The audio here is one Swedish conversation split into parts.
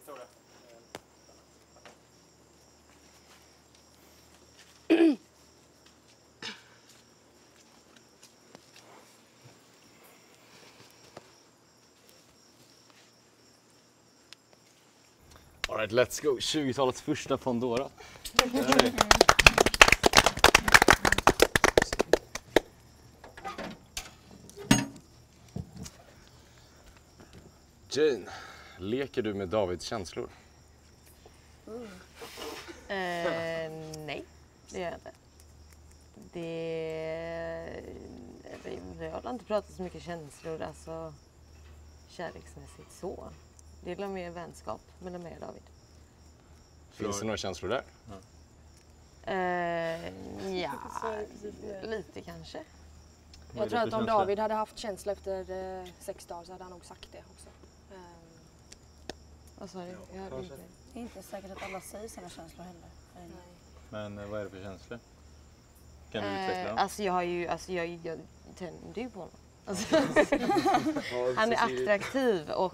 tror det. All right, let's go. 20-talets första Pandora. Jane, leker du med Davids känslor? Nej, det gör jag inte. Vi har inte pratat så mycket känslor, alltså kärleksmässigt så. Det är mer vänskap mellan mig och David. Finns det några känslor där? Ja, lite kanske. Jag tror att om David hade haft känsla efter 6 dagar så hade han nog sagt det också. Vad sa du? Jag hörde inte. Det är inte säkert att alla säger sina känslor heller. Men vad är det för känslor? Kan du utveckla dem? Alltså jag tänder ju på honom. Alltså, han är attraktiv och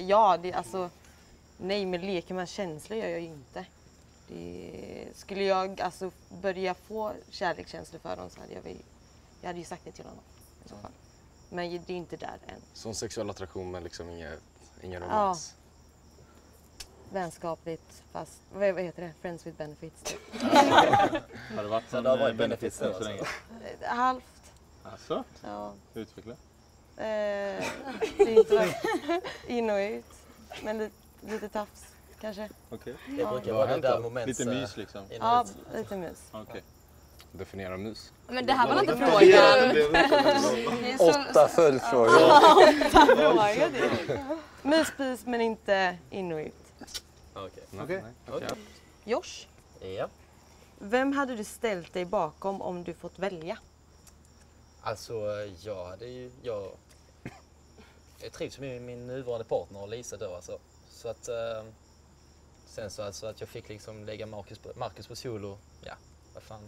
nej, men leker man känslor gör jag ju inte. Skulle jag alltså börja få kärlekskänslor för honom så hade jag hade ju sagt det till honom i så fall. Men det är inte där än. Som sexuell attraktion men liksom ingen romans? Ja. Vänskapligt fast, vad heter det? Friends with benefits. Har det varit Så det har varit benefits benefits så länge? Halvt. Alltså? Ja. Utveckla. Det är inte varit in och ut. Men lite tafs kanske. Okej. Det brukar vara det där momentet. Lite mys liksom? Ja, lite mus. Okej. Definiera mus. Men det här var inte frågan. 8 följdfrågor. 8 frågor. Myspis men inte in och ut. Okej. Josh, Ja. vem hade du ställt dig bakom om du fått välja? Alltså jag trivs med min nuvarande partner Lisa då alltså. Så att sen så alltså att jag fick liksom lägga Marcus på solo. Ja, vad fan.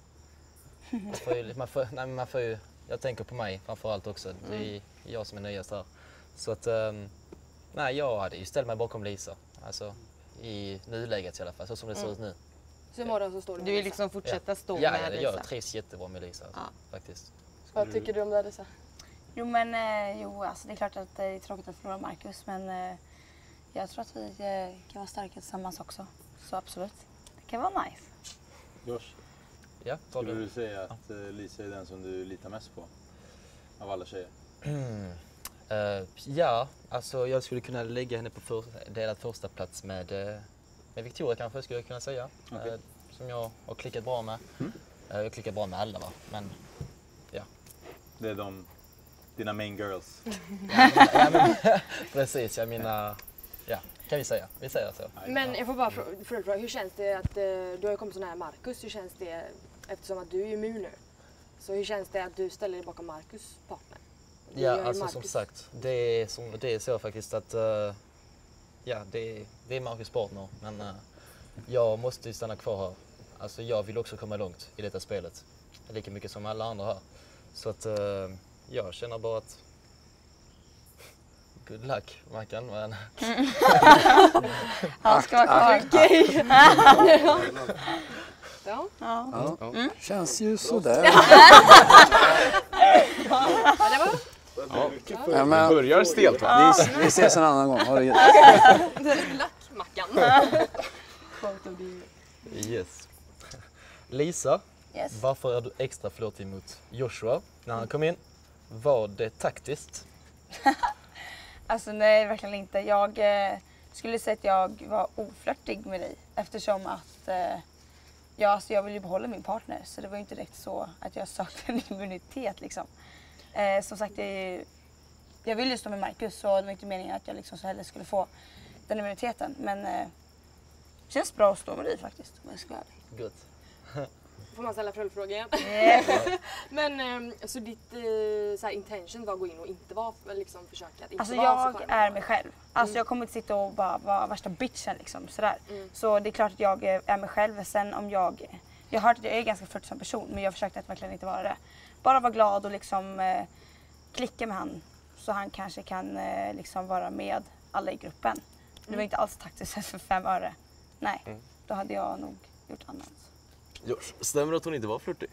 Man får ju, jag tänker på mig framförallt också. Det är jag som är nyast här. Så att nej, jag hade ju ställt mig bakom Lisa. Alltså i nuläget i alla fall, så som det ser ut nu. Så imorgon så står du med Du vill Lisa. liksom fortsätta stå Ja, med Lisa? jag trivs jättebra med Lisa alltså, faktiskt. Vad tycker du om det, Lisa? Jo, alltså det är klart att det är tråkigt att förlora Marcus, men jag tror att vi kan vara starka tillsammans också. Så absolut, det kan vara nice. Josh, Ja, skulle du säga att Lisa är den som du litar mest på? Av alla tjejer? Ja, alltså jag skulle kunna lägga henne på delad första plats med Victoria kanske skulle jag kunna säga. Okay. Som jag har klickat bra med. Jag klickar bra med alla va, men ja. Det är dina main girls? Precis, jag menar, ja, kan vi säga. Vi säger så. Men jag får bara fråga, hur känns det att du har kommit så nära Marcus? Hur känns det, eftersom att du är immun nu? Så hur känns det att du ställer dig bakom Marcus partner? Ja, alltså som sagt, det är så faktiskt att ja, det är Marcus partner, men jag måste ju stanna kvar här. Alltså jag vill också komma långt i detta spelet, lika mycket som alla andra här. Så att jag känner bara att good luck, Mackan, men... Han ska vara kvar. Okej. Ja. Känns ju sådär. Ja, men börjar stelt va? Vi ses en annan gång. Ha det gött. Mackan. Yes. Lisa, Yes. varför är du extra förlåtig mot Joshua när han kom in? Var det taktiskt? Alltså nej, verkligen inte. Jag skulle säga att jag var oflörtig med dig eftersom att jag vill ju behålla min partner, så det var ju inte direkt så att jag saknade immunitet liksom. Som sagt, jag ville ju stå med Marcus, så det var inte meningen att jag liksom så heller skulle få den immuniteten. Men det känns bra att stå med dig faktiskt, om jag ska vara ärlig. Good. Får man ställa följdfrågor igen? Men så ditt så här, intention var att gå in och inte vara liksom försöka att inte Alltså vara så jag charmig? är mig själv. Alltså jag kommer inte sitta och bara vara värsta bitchen liksom sådär. Så det är klart att jag är mig själv. Sen om jag har hört att jag är ganska flörtig som person, men jag försökte att verkligen inte vara det. Bara vara glad och liksom klicka med han, så han kanske kan liksom vara med alla i gruppen. Det var inte alls taktiskt för 5 öre. Nej, då hade jag nog gjort annat. Josh, stämmer det att hon inte var flörtig?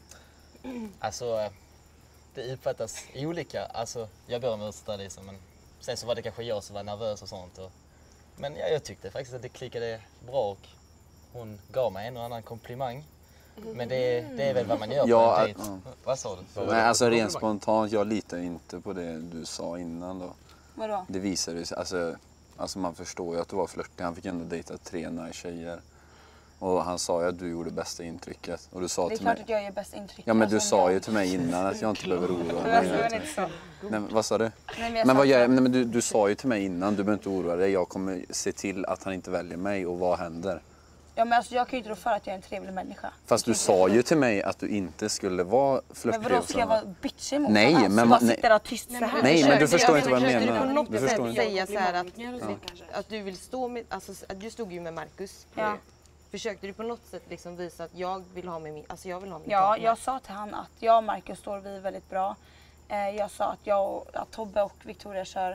Alltså, det uppfattas olika. Alltså, jag ber om ursäkt där liksom, men sen så var det kanske jag som var nervös och sånt. Men ja, jag tyckte faktiskt att det klickade bra och hon gav mig en och annan komplimang. Men det är väl vad man gör på en dejt. Vad sa du? Nej, alltså rent spontant, jag litar inte på det du sa innan då. Vadå? Det visade sig, alltså man förstår ju att du var flörtig. Han fick ändå dejta 3 nice tjejer. Och han sa ju att du gjorde bästa intrycket. Och du sa Det är till klart mig... att jag gör bästa intryck. Ja, men du sa ju till mig innan att jag inte behöver oroa mig. Det var inte så. Nej, vad sa du? Nej, Men, nej, men du sa ju till mig innan, du behöver inte oroa dig. Jag kommer se till att han inte väljer mig och vad händer? Ja, men alltså, jag kan ju inte rå för att jag är en trevlig människa. Fast du sa ju till mig att du inte skulle vara flörtig. Men vadå, ska jag vara bitchig mot Nej, honom? men Bara nej. sitta där tyst så här? Nej, men du förstår inte vad jag Försökte menar. du på något Du förstår sätt inte. säga så här Kanske. att du vill stå med, alltså att du stod ju med Marcus. Ja. Försökte du på något sätt liksom visa att jag vill ha med min, alltså jag vill ha min Ja, partner? jag sa till han att jag och Marcus står vi väldigt bra. Jag sa att Tobbe och Victoria kör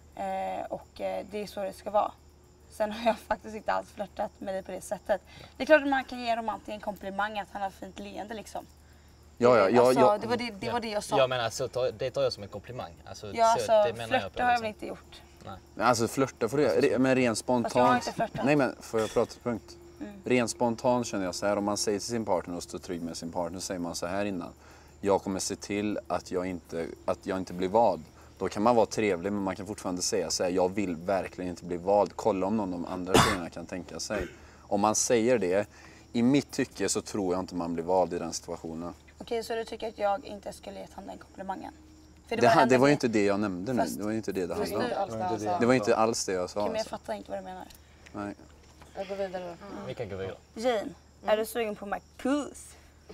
och det är så det ska vara. Sen har jag faktiskt inte alls flörtat med dig på det sättet. Det är klart att man kan ge dem antingen en komplimang att han har fint leende liksom. Ja. Det var det jag sa. Jag menar, så det tar jag som en komplimang. Alltså, Ja, så, alltså det menar jag på, flörta har jag väl liksom. inte gjort. Alltså flörta får du göra, men rent Fast jag har spontant. inte flörtat. Nej, men får jag prata till punkt? Rent spontant känner jag så här, om man säger till sin partner och står trygg med sin partner, säger man så här innan. Jag kommer se till att jag inte blir vald. Då kan man vara trevlig, men man kan fortfarande säga så här, jag vill verkligen inte bli vald. Kolla om någon av de andra tjejerna kan tänka sig. Om man säger det, i mitt tycke så tror jag inte man blir vald i den situationen. Okej, så du tycker att jag inte skulle gett han den komplimangen? För Det var ju enda inte det jag nämnde nu. Fast- Det var ju inte det handlade om. Det Det var inte alls det jag sa. Okej, men jag Alltså. fattar inte vad du menar. Nej. Jag går vidare då. Vi kan gå vidare. Jane, är du sugen på Marcus?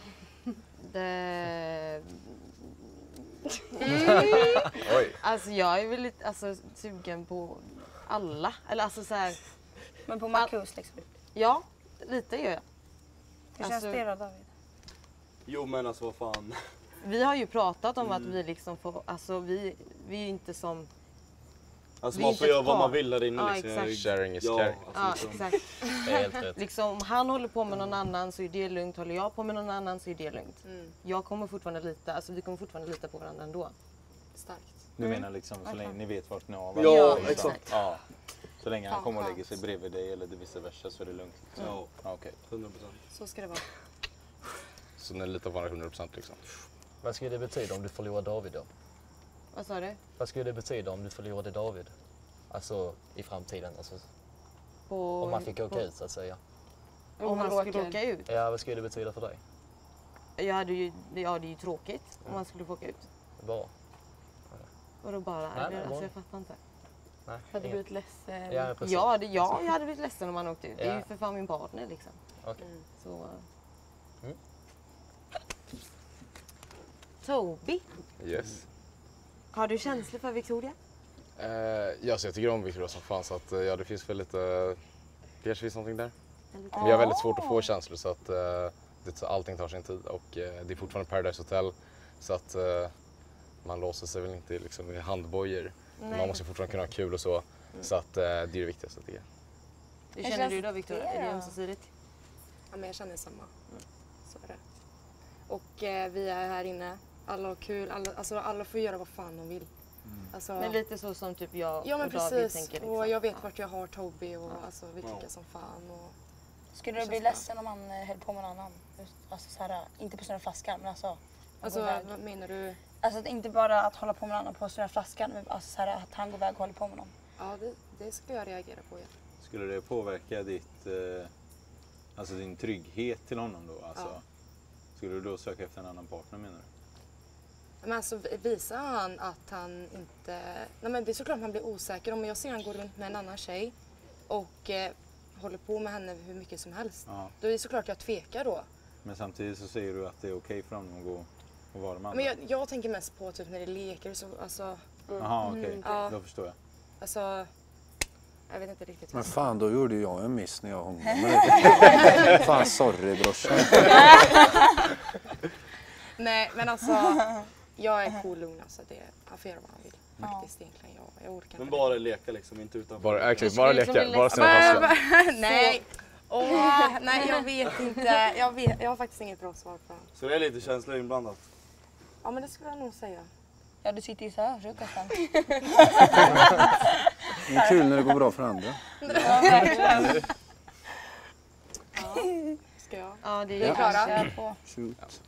Oj. Alltså jag är väl lite sugen på alla. Eller alltså så här, Men på Marcus liksom. ja, lite gör jag. Hur känns Alltså- det då, David? Jo men alltså vad fan. Vi har ju pratat om att vi liksom får, alltså vi är ju inte som... Alltså Vi man är får inte göra vad ett man par. vill där inne Ja, liksom. exakt. Sharing is Ja, caring. Ja, liksom. exakt. Det är helt rätt. Liksom, om han håller på med någon annan så är det lugnt. Håller jag på med någon annan så är det lugnt. Jag kommer fortfarande lita, alltså vi kommer fortfarande lita på varandra ändå. Starkt. Du menar liksom så länge ni vet vart ni har Ja, varandra, liksom. exakt. Ja. Så länge han Fan, kommer och lägger skönt. sig bredvid dig eller det vice versa så är det lugnt. Ja, Ja, okej. 100%. Så ska det vara. Så ni litar på varandra 100% liksom. Vad skulle det betyda om du förlorar David då? Vad sa du? Vad skulle det betyda om du förlorade David? Alltså i framtiden, alltså, om man fick åka ut så att säga. Om han skulle åka ut? Ja, vad skulle det betyda för dig? Det är ju tråkigt om han skulle få åka ut. Bara? Och då bara, Nej, alltså bara. jag fattar inte. Nej, Hade du inget. blivit ledsen? Ja, precis. Ja, jag hade blivit ledsen om han åkte ut. Det är Ja. ju för fan min partner liksom. Okej. Så... Mm. Toby, Yes. har du känslor för Victoria? Ja, så jag tycker om Victoria som fan så att ja, det finns väl lite, det kanske finns någonting där. Men jag har väldigt svårt att få känslor så att allting tar sin tid och det är fortfarande Paradise Hotel så att man låser sig väl inte liksom i handbojor. Man måste fortfarande kunna ha kul och så. Så att det är det viktigaste tycker jag. Hur Hur känner känns du då Victoria? det Är det då? ömsesidigt? Ja, men jag känner samma. Så är det. Och vi är här inne. Alla har kul. Alla får göra vad fan de vill. Alltså, Men lite så som typ jag ja men och David precis. tänker liksom. Och jag vet vart jag har Toby och alltså, vi tycker som fan. Och... Skulle du bli ledsen om han höll på med någon annan? Alltså så här, inte på snurra flaskan, men alltså... Alltså gå iväg. vad menar du? Alltså att inte bara att hålla på med någon annan på snurra flaskan, men alltså så här, att han går iväg och håller på med någon. Ja, det skulle jag reagera på. Ja. Skulle det påverka alltså din trygghet till honom då? Alltså, Ja. skulle du då söka efter en annan partner menar du? Men alltså visar han att han inte... Nej men det är såklart man blir osäker. Om jag ser han gå runt med en annan tjej och håller på med henne hur mycket som helst. Ja. Då är det såklart jag tvekar då. Men samtidigt så säger du att det är okej för honom att gå och vara med andra? Men jag tänker mest på typ när det leker så, alltså... Jaha, okej. Ja. Då förstår jag. Alltså... Jag vet inte riktigt. Men fan, då gjorde jag en miss när jag hånglade med dig. Fan, sorry brorsan. Nej men alltså... Jag är cool lugn alltså. Han får göra vad han vill. faktiskt egentligen. Jag orkar inte. Men bara leka liksom, inte utanför. Bara leka, bara sina passar. Nej. Nej, jag vet inte. Jag har faktiskt inget bra svar på det. Så det är lite känslor inblandat? Ja, men det skulle jag nog säga. Ja, du sitter ju så här frukosten. Det är kul när det går bra för andra. Ja, verkligen. Ska jag? Ja, det Vi är klara. kanske- På. Shoot.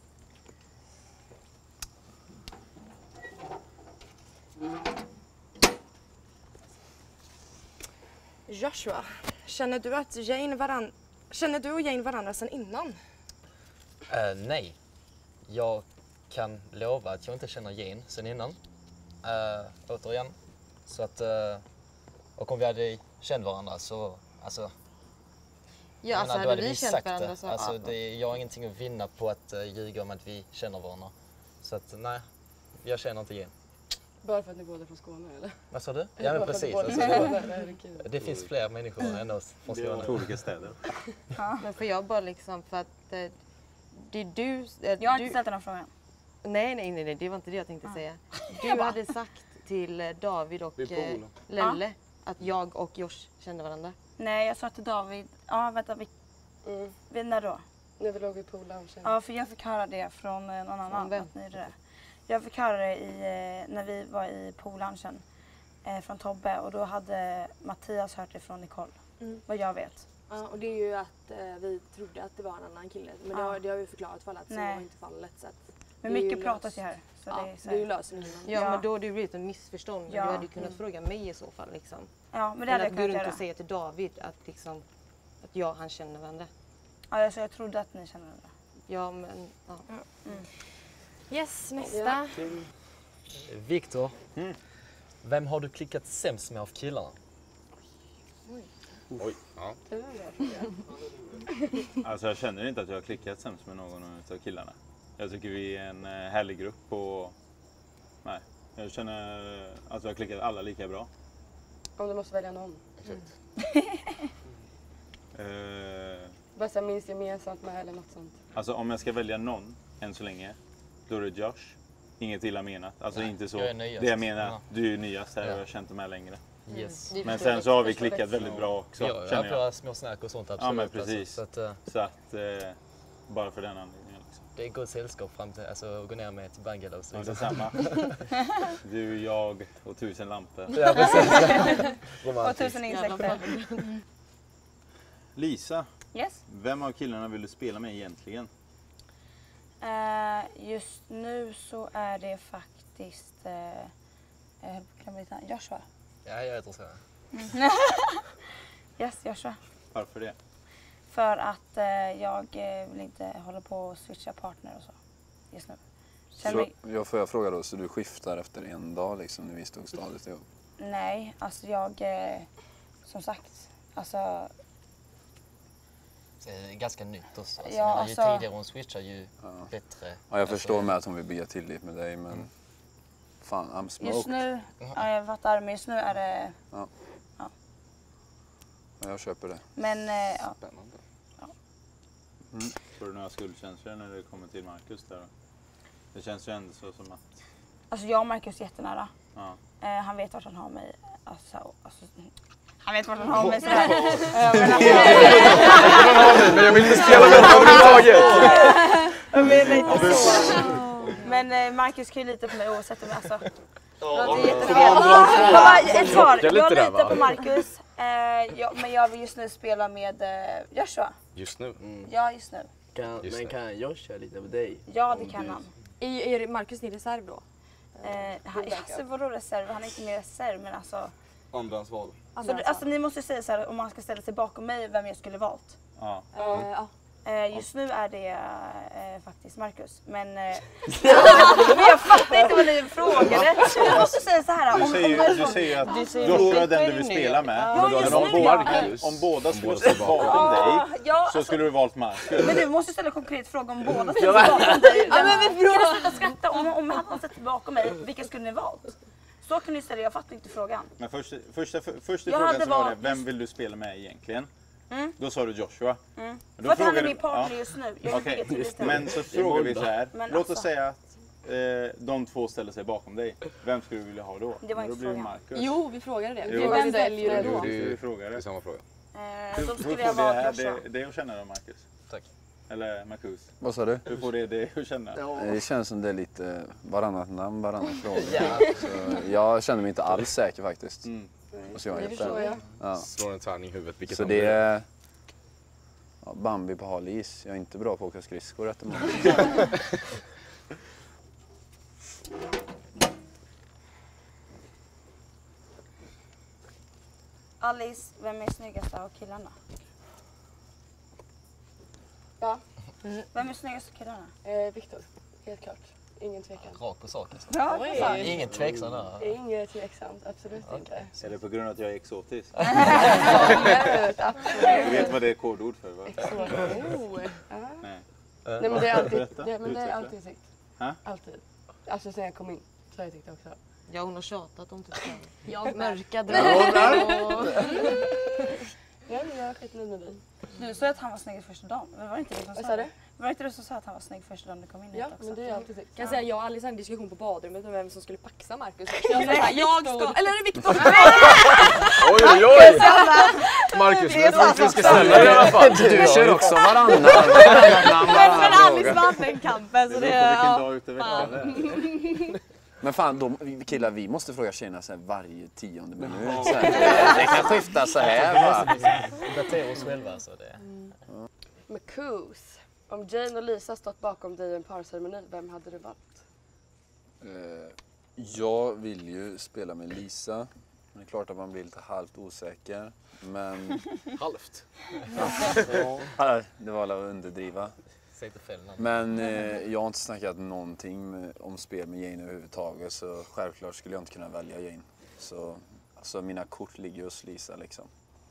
Joshua, känner du och Jane varandra sedan innan? Nej. Jag kan lova att jag inte känner Jane sen innan. Återigen. Så att, och om vi hade känt varandra så, alltså, Ja, alltså då hade vi vi känt sagt varandra det. så... Alltså, ja. jag har ingenting att vinna på att ljuga om att vi känner varandra. Så att nej, jag känner inte Jane. Bara för att ni båda är från Skåne eller? Vad sa du? Ja men precis. Alltså, det finns fler människor än oss från Skåne. Två olika städer. Men får jag bara liksom för att det är du... Jag har inte ställt den här frågan. Nej, det var inte det jag tänkte säga. Du hade sagt till David och Lelle att jag och Josh kände varandra. Nej, jag sa till David, ja vänta, när då? När vi låg i poolloungen. Ja, för jag fick höra det från någon annan. vem? Att ni är det. Jag fick höra det när vi var i poolloungen från Tobbe och då hade Mattias hört det från Nicole. Vad jag vet. Ja, och det är ju att vi trodde att det var en annan kille. Men det har vi förklarat för alla att så var inte fallet. Så att men det är mycket ju pratas ju här. Så ja, det är så det är ju lösningen. Ja, men då har det blivit en missförstånd. Ja. Du hade kunnat fråga mig i så fall. Liksom. Ja, men det Men hade jag att gå kunnat runt göra. och säga till David att, liksom, att han känner varandra. Ja, så jag trodde att ni kände varandra. Ja, men... Ja. Yes, nästa. Viktor, vem har du klickat sämst med av killarna? Oj. Ja. Alltså jag känner inte att jag har klickat sämst med någon av killarna. Jag tycker vi är en härlig grupp och... Nej, jag känner att jag har klickat alla lika bra. Om du måste välja någon. Bara så minst gemensamt med eller något sånt. Alltså om jag ska välja någon än så länge, då är det Josh. Inget illa menat. Alltså inte så. Jag är nyast. Det jag menar, Ja. du är nyast här och jag har känt med längre. Yes. Men sen så har vi klickat väldigt bra också, Ja, jag känner har jag. några små snack och sånt absolut. Ja men precis. Alltså, Så att, bara för den anledningen. Liksom. det är gott sällskap fram till, alltså gå ner med till Bangalore. Ja, detsamma. Du, jag och 1000 lampor. Ja, precis. Och 1000 insekter. Lisa, Yes. vem av killarna vill du spela med egentligen? Just nu så är det faktiskt kan man hitta Joshua. Ja, jag heter så. Yes, Joshua. Varför det? För att jag vill inte hålla på och switcha partner och så just nu. Så får jag fråga då, så du skiftar efter en dag liksom när vi stod stadigt ihop? Nej, alltså jag som sagt, alltså Det är ganska nytt också. Alltså, Ja, ju alltså- tidigare hon switchar ju bättre. Ja, jag förstår med att hon vill bygga tillit med dig, men fan, I'm smoked. just nu, ja jag fattar, men just nu är det, Ja, jag köper det. men ja. Spännande. Får du några skuldkänslor när det kommer till Marcus där då? Det känns ju ändå så som att... Alltså jag och Marcus är jättenära. Ja. Han vet vart han har mig. Alltså, han vet vart han har mig sådär. Men jag vill inte spela med honom överhuvudtaget. Men Marcus kan ju lita på mig oavsett om jag alltså. Ja, Det är jättefel. Ett svar. Jag litar Jag där, litar va? på Marcus. Men jag vill just nu spela med Joshua. Just nu. Ja, just nu. Just Men kan Joshua lita på dig? Ja, det kan han. Är Marcus din reserv då? Alltså vadå reserv? Han är inte mer reserv, men alltså. Andrahandsval. Alltså ni måste säga så här, om man ska ställa sig bakom mig, vem jag skulle valt. Ja. Ja. Just nu är det faktiskt Marcus. Men jag fattar inte vad ni frågade. Jag måste säga så här. Du säger ju att Joshua är den du vill spela med. Men om båda skulle stå bakom dig så skulle du valt Marcus. Men du måste ställa en konkret fråga om båda ställer sig bakom dig. Kan du sluta skratta? Om han ställt bakom mig, vilka skulle ni valt? Så kan ni ställa, jag fattar inte frågan. Men första Jag frågan hade så var det, valt- vem vill du spela med egentligen? Då sa du Joshua. Men För att han är frågar min du- partner ja. just nu. Jag vill bygga Okej, tillit till men så frågar vi så här. Men Låt oss alltså- säga att de två ställer sig bakom dig, vem skulle du vilja ha då? Det var inte då blir det frågan. Marcus. Jo, vi frågade det. Jo. Vem väljer du då? Vi frågar Det är det. samma fråga. Då skulle jag vara Joshua. Det är att känna då, Marcus. Tack. Eller Marcus. Vad sa du? Hur får det att känna? Det känns som det är lite varannat namn, varannan fråga. Ja. Så jag känner mig inte alls säker faktiskt. Och så jag Det helt förstår ärlig. jag. Ja. Slår en tärning i huvudet. Vilket Så som det blir. är Bambi på hal is. Jag är inte bra på att åka skridskor efter mål. Alice, vem är snyggast av killarna? Ja. Vem är snyggast av killarna? Viktor, helt klart. Ingen tvekan. Rakt på sak alltså. Ja, Oj. Fan, ingen tvekan där. Inget tveksamt, absolut inte. Är det på grund av att jag är exotisk? Absolut, absolut. Du vet vad det är kodord för, va? Ja. Nej. Nej men det är alltid, Berätta, det är utveckla. alltid tyckt. Ha? Alltid. Alltså sen jag kom in så har jag tyckt det också. Ja, hon har tjatat om typ Jag mörka drömmar. Ja, men jag är skitnöjd med dig. Du sa att han var snygg första dagen. Men var det inte det som Vad sa sa det? du? Var det inte du som sa att han var snygg första dagen du kom in hit Ja, också? men det har jag alltid tyckt. Kan säga jag och Alice hade en diskussion på badrummet om vem som skulle paxa Marcus. Jag ska, eller är det Viktor? Oj, oj, oj! Marcus, jag tror inte vi ska ställa dig i alla fall. Du kör också varannan. Men Alice vann den kampen så Det det beror på vilken är... dag ute i veckan det är. Men fan, killar, vi måste fråga tjejerna så här varje 10:e minut. Så här. Det kan skifta så här, va? Datera oss själva alltså. Det. Marcus, om Jane och Lisa stått bakom dig i en parceremoni, vem hade du valt? Jag vill ju spela med Lisa. Men det är klart att man blir lite halvt osäker. Men Halvt. ja, det var alla att underdriva. Säg inte fel namn. Men jag har inte snackat någonting om spel med Jane överhuvudtaget. Så självklart skulle jag inte kunna välja Jane. Så alltså, mina kort ligger hos Lisa liksom.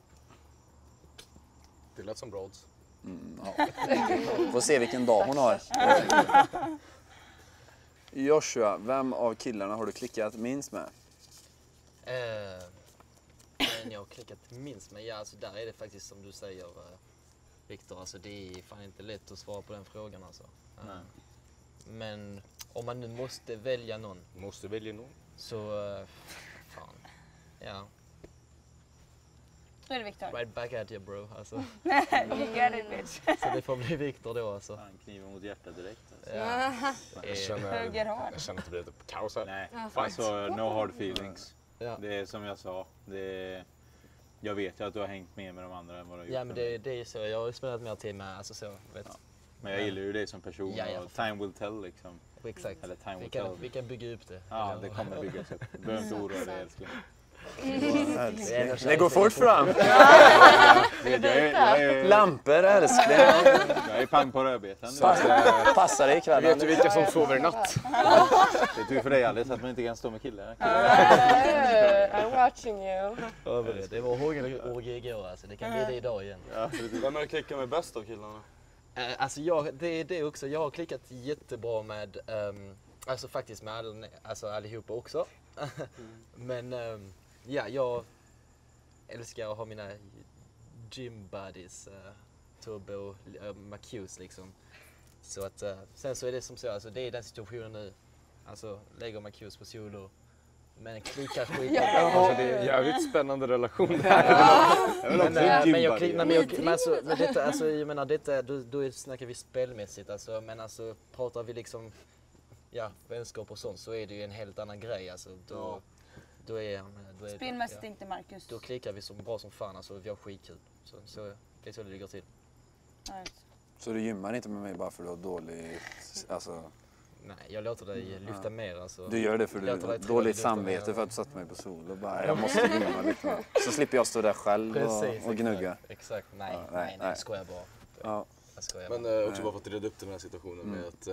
Det lät som Broads. Ja. Får se vilken dag hon har. Joshua, vem av killarna har du klickat minst med? Men jag har klickat minst med, ja alltså där är det faktiskt som du säger Viktor, alltså det är fan inte lätt att svara på den frågan alltså. Men om man nu måste välja någon. Måste välja någon. Så, fan, ja. Då är det Viktor. Right back at you bro, alltså. You get it bitch. Så det får bli Viktor då alltså. Fan, kniven mot hjärtat direkt. Alltså. Ja. Hugger hårt. Jag känner att det blir lite kaos här. Nej, Fight. alltså no hard feelings. Ja. Det är som jag sa. Jag vet ju att du har hängt med de andra än vad du har gjort. Ja men det är ju så, jag har ju spelat mer tid med, alltså så, vet. Ja. Men jag gillar ju dig som person Ja, ja. och time will tell liksom. Exakt. Eller time will Vi tell. kan bygga upp det. Ja, det kommer byggas upp. Du behöver inte oroa dig älskling. Det går fort fram. Jag är Lampor älskling. jag är pang på rödbetan. Passa dig ikväll. Vet du vilka som sover i natt? Det är tur för dig Alice att man inte kan stå med killar. I'm watching you. Det var orgie igår alltså, det kan bli det idag igen. Ja, precis. Vem är det klickar med bäst av killarna? Alltså det är det också, jag har klickat jättebra med, alltså faktiskt med allihopa också. Men ja, jag älskar att ha mina gym buddies, Tobbe och Marcus liksom. Så att sen så är det som så, alltså det är den situationen nu. Alltså lägger Marcus på solo. Men klickar skit. Alltså, det är en jävligt spännande relation. Jag vill också en gymbuddy. Men detta, alltså jag menar detta, då snackar vi spelmässigt alltså, men alltså pratar vi liksom, ja, vänskap och sånt så är det ju en helt annan grej alltså. Då är Spelmässigt ja, inte Marcus. då klickar vi så bra som fan alltså, vi har skitkul. Så det är så det ligger till. Right. Så du gymmar inte med mig bara för att du har dåligt, alltså, Nej, jag låter dig lyfta mer alltså. du gör det för Låter du dig har tro dåligt att du lyfter samvete mer. för att du satte mig på sol och bara, jag måste gymma lite. Så slipper jag stå där själv och gnugga. Exakt. Nej, Ja, nej, nej. jag skojar bara. Ja. Jag skojar Men bara. också bara för att reda upp den här situationen med att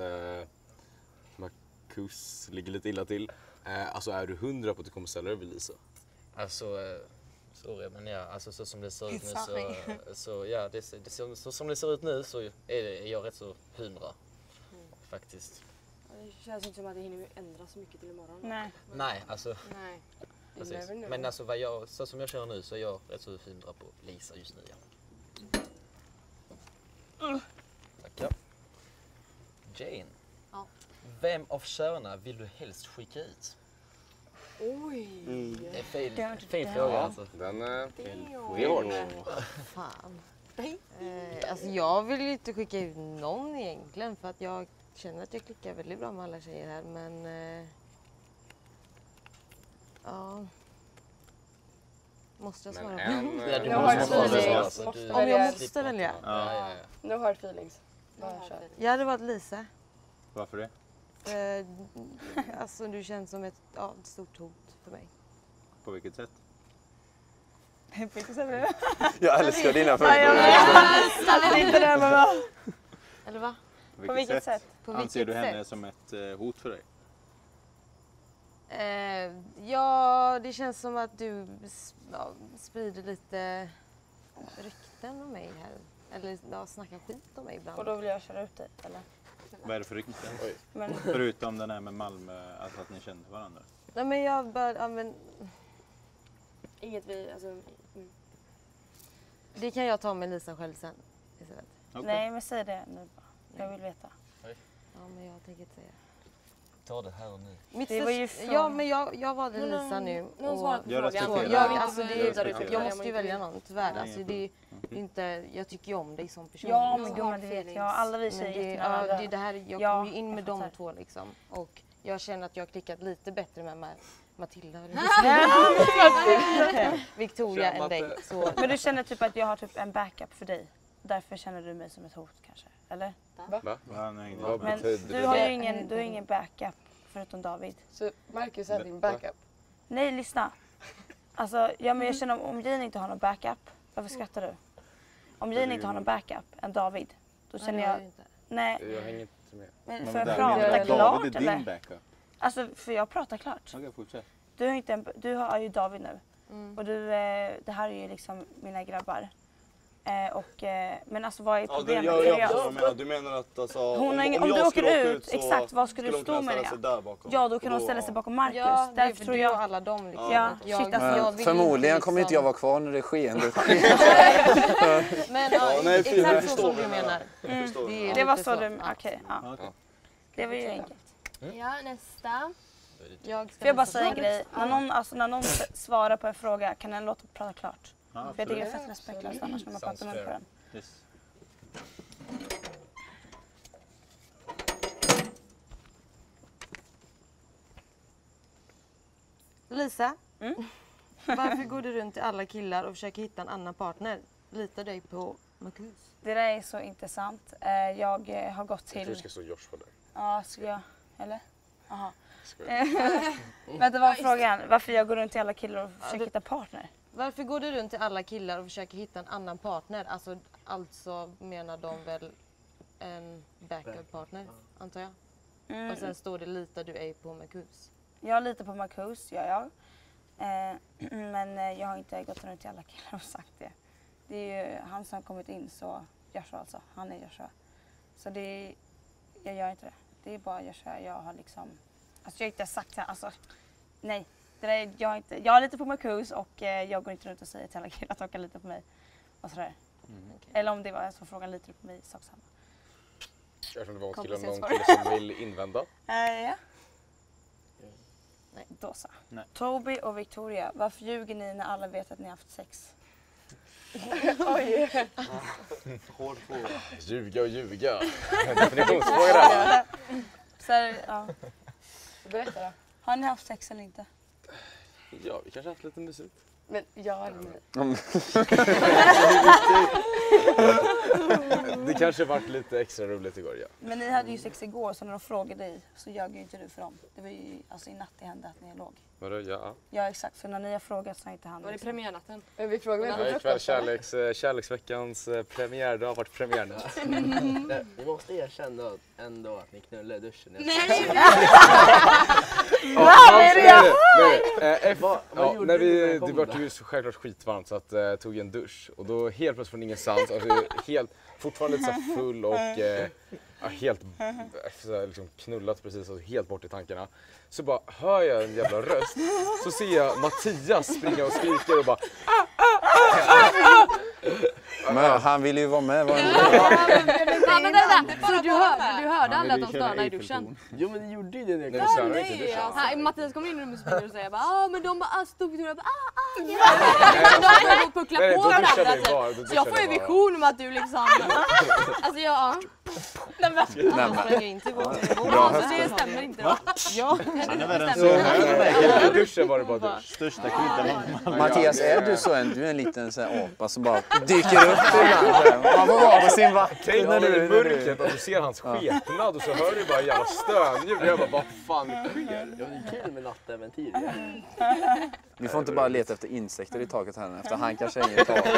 Marcus ligger lite illa till. Alltså är du 100 på att du kommer ställa dig vid Lisa? Alltså, sorry men ja, alltså så som det ser ut nu så ja, så som det ser ut nu så är jag rätt så 100 faktiskt. Det känns inte som att det hinner ändra så mycket till imorgon. Nej. Nej, alltså Nej. precis. never know. Men alltså så som jag kör nu så är jag rätt så 100 på Lisa just nu, ja. Tackar. Jane. Ja. Vem av körerna vill du helst skicka ut? Oj! Det är fin fråga alltså. Den är hård. Fan. Alltså jag vill ju inte skicka ut någon egentligen för att jag känner att jag klickar väldigt bra med alla tjejer här men ja. Måste jag svara på? Nu har feelings. Om jag måste välja? Ja. Nu har feelings. Jag hade varit Lisa. Varför det? Alltså du känns som ett stort hot för mig. På vilket sätt? Jag älskar dina frågor. Eller va? På vilket sätt? Anser du henne som ett hot för dig? Ja, det känns som att du sprider lite rykten om mig här. Eller snackar skit om mig ibland. Och då vill jag köra ut dig, eller? Vad är det för rykten? Men... Förutom den här med Malmö, alltså att ni kände varandra. Nej men jag bara, men... Inget vi, alltså... Det kan jag ta med Lisa själv sen istället. Okay. Nej men säg det nu bara. Jag vill veta. Ja men jag tänker inte säga. Ta det här och nu. Det var ju från... Ja men jag valde Lisa nu. Någon svarar på frågan. Jag måste ju välja någon tyvärr. Alltså, det är inte, jag tycker ju om dig som person. Ja men gumman det vet jag. Alla vi tjejer det här, jag kom ju in med de två liksom. Och jag känner att jag har klickat lite bättre med Matilda. Victoria än dig. Så. Men du känner typ att jag har typ en backup för dig. Därför känner du mig som ett hot kanske? Eller? Va? Men du har ju ingen backup förutom David. Så Marcus är din backup? Nej, lyssna. Alltså, men jag känner om Jane inte har någon backup. Varför skrattar du? Om Jane inte har någon backup än David. Då känner jag... Nej. Jag hänger inte med. Men får jag prata klart David är eller? din backup. Alltså, för jag pratar klart. Okej, fortsätt. Du har ju David nu. Och det här är ju liksom mina grabbar. Men alltså vad är problemet? Du menar att alltså, om du åker ut, exakt, vad skulle du stå med det? Ja, då kan hon ställa sig bakom Marcus. Ja, därför tror jag alla dem liksom. Ja, shit, alltså, jag vill förmodligen inte, kommer inte jag vara kvar när det sker. Men exakt så som du menar. Det var så du, okej. Det var ju enkelt. Ja, nästa. Får jag bara säga en grej? När någon svarar på en fråga kan den låta prata klart. För jag tycker det är fett respektlöst annars när man pratar med på den. Yes. Lisa, varför går du runt till alla killar och försöker hitta en annan partner? Litar dig på Marcus? Det där är så intressant. Jag har gått till... Jag tror det ska stå Josh på dig. Ja, ska jag? Eller? Jaha. Vänta, vad var frågan? Varför jag går runt till alla killar och försöker hitta partner? Varför går du runt till alla killar och försöker hitta en annan partner? Alltså menar de väl en backup-partner, antar jag? Och sen står det litar du ej på Marcus? Jag litar på Marcus, gör jag. Men jag har inte gått runt till alla killar och sagt det. Det är ju han som har kommit in, så Joshua alltså. Han är Joshua. Så jag gör inte det. Det är bara Joshua. Jag har liksom... Alltså jag har inte sagt det här, alltså... Nej. Jag litar på Marcus och jag går inte runt och säger till alla killar att de kan lita på mig. Och sådär. Eller om det var så frågan, litar du på mig? Sak samma. Jag tror det var någon kille som vill invända. Ja. Nej, då så. Nej. Toby och Victoria, varför ljuger ni när alla vet att ni har haft sex? Oj. Hård fråga. Ljuga och ljuga. Definitionsfråga där. Så här, ja. Berätta då. Har ni haft sex eller inte? Ja, vi kanske har haft lite musik. Men jag har Det kanske varit lite extra roligt igår, ja. Men ni hade ju sex igår, så när de frågade dig så ljög ju inte du för dem. Det var ju alltså i natt det hände att ni låg. Vadå, ja? Ja, exakt. Så när ni har frågat så har inte han... Var det premiärnatten? Vi frågade ja, ikväll kärleksveckans premiär. Det har varit premiärnatt. Ni måste erkänna ändå att ni knullade i duschen. Nej! Det var ju självklart skitvarmt så att tog en dusch. Och då helt plötsligt från ingenstans, alltså, fortfarande lite så full och helt liksom knullat precis, alltså, helt bort i tankarna. Så bara hör jag en jävla röst, så ser jag Mattias springa och skrika och bara Men han ville ju vara med. Så du hörde aldrig att de störde i duschen? Jo men det gjorde ju det. Nej, Mattias kommer in i rummet och säger bara men de bara stod och bara de pucklar på varandra. Så jag får ju vision om att du liksom alltså ja. Nej men det stämmer inte då. Ja. Han är väl en så hög. I duschen var det bara dusch. Största kvittan. Mattias, är du så du är en liten så här apa som bara dyker upp ibland. Man får vara på sin vakt. Tänk när du är i mörkret att du ser hans skepnad och så hör du bara en jävla stönljud. Jag bara, vad fan sker? Ja, det är kul med nattäventyr. Vi får inte bara leta efter insekter i taket här efter han kanske är inget tak.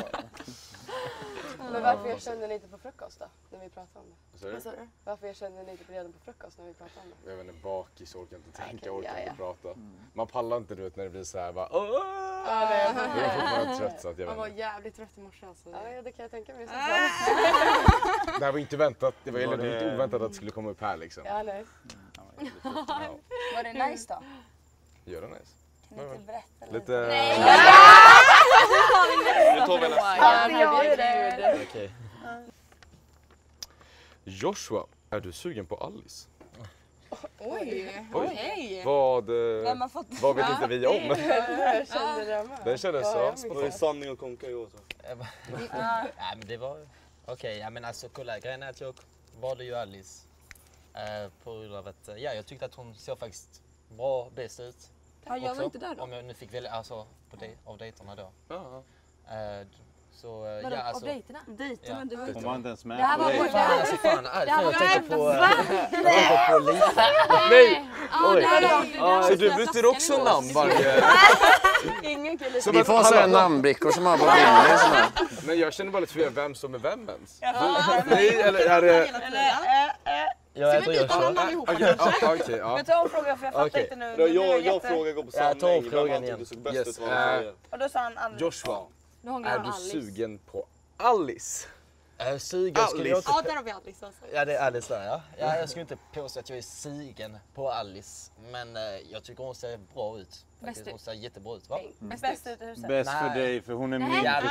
Men varför jag kände lite på frukost då, när vi pratade om det? Vad sa du? Varför jag kände lite redan på frukost när vi pratade om det? Jag vet inte, bakis orkar inte tänka, orkar inte prata. Man pallar inte, du vet, när det blir så här bara jag är fortfarande trött så att jag vet. Man var jävligt trött i morse alltså. Ja, det kan jag tänka mig. Det här var inte väntat, det var inte oväntat att det skulle komma upp här liksom. Ja, nej. Var det nice då? Gör det nice. Kan ni inte berätta lite? Nej! Nu tar vi nästa. Okej. Joshua, är du sugen på Alice? Oj. Vad vet inte vi om? Jag kände det med. Den kändes så. Det var ju sanning och konka igår så. Nej men det var okej. Ja men alltså kolla, grejen är att jag valde ju Alice. På grund av att jag tyckte att hon såg faktiskt bäst ut. Ja, jag var inte där då. Om jag nu fick välja alltså av dejterna då. Så vadå, alltså av dejterna? Dejterna, du var Hon var inte ens med. Det här var på på det. fan alltså fan jag tänkte på Lisa. Nej! Oj. Så du byter också namn varje... Ingen kille. Vi får sådana namnbrickor som har på bilden. Men jag känner bara lite för vem som är vem ens. Nej, eller är det... Jag heter Joshua. Okej, ja. Men ta en fråga för jag fattar inte nu. Jag frågar går på sanning. ta upp frågan igen. Yes. Och då sa han Alice. Joshua, Nu är du sugen på Alice? Sugen skulle jag inte... Ja, där har vi Alice alltså. Ja, det är Alice där, ja. Jag skulle inte påstå att jag är sugen på Alice. Men jag tycker hon ser bra ut. Faktiskt, hon ser jättebra ut, va? Bäst ut i huset. Bäst för dig, för hon är min Nej,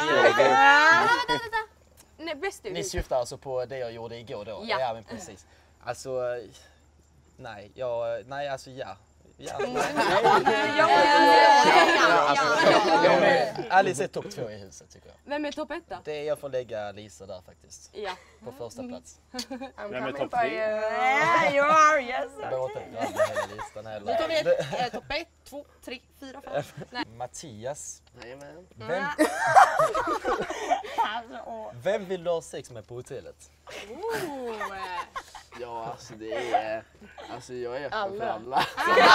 bäst ut. Ni syftar alltså på det jag gjorde igår då? Ja. Ja men precis. Alltså, nej, alltså ja. Alice är topp 2 i huset tycker jag. Vem är topp 1 då? Det är jag får lägga Lisa där faktiskt. Ja. På första plats. Vem är topp 3? Yeah, you are, yes. Jag behöver inte grabba hela listan heller. Nu tar vi topp 1, 2, 3, 4, 5. Nej. Mattias. Jajamän. Vem vill du ha sex med på hotellet? Ja, alltså det är... Alltså jag är öppen för alla.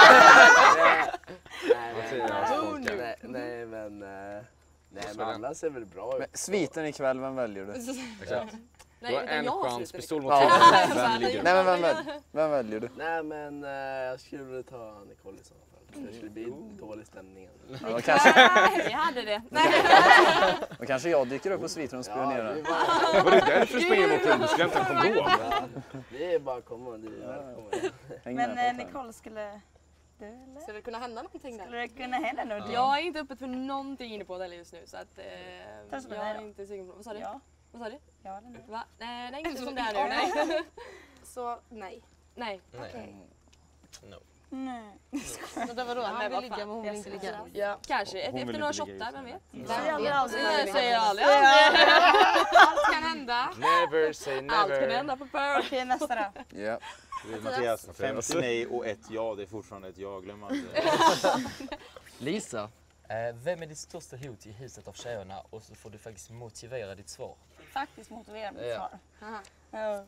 Nej men alla ser väl bra ut. Men sviten ikväll, vem väljer du? Exakt. Du har Nej, en jag har chans, slutat. pistol mot Ja. vem ligger? Nej men vem väljer du? Nej men jag skulle vilja ta Nicole i så fall. Det skulle bli dålig stämning. Ja, då kanske, Jag hade det. då kanske jag dyker upp på sviten och spionerar. Var det därför du springer mot den? Du ska hämta en kondom. Det är bara att komma, du är välkommen. Häng med på det här. Men Nicole, skulle du eller? Skulle det kunna hända någonting där? Skulle det kunna hända någonting? Jag är inte öppet för någonting inne på hotellet just nu så att Ta som jag är nej då. inte sugen på. Vad sa du? Ja. Vad sa du? Ja eller nej? Va? Nej, inte som det är nu. Nej. Så nej. Nej. Nej. No. Nej. Så det var då, han vill ligga men hon vill inte ligga. Ja, kanske. Hon vill Efter inte några ligga shottar, vem vet? Säger aldrig aldrig. Säger aldrig aldrig. Allt kan hända. Never say Allt kan never. hända på Pearl. Okej, nästa då. Ja. Mattias, 50 nej och 1 ja, det är fortfarande ett ja, glöm aldrig. Lisa, vem är ditt största hot i huset av tjejerna? Och så får du faktiskt motivera ditt svar. Faktiskt motivera mitt Ja. svar. Ja.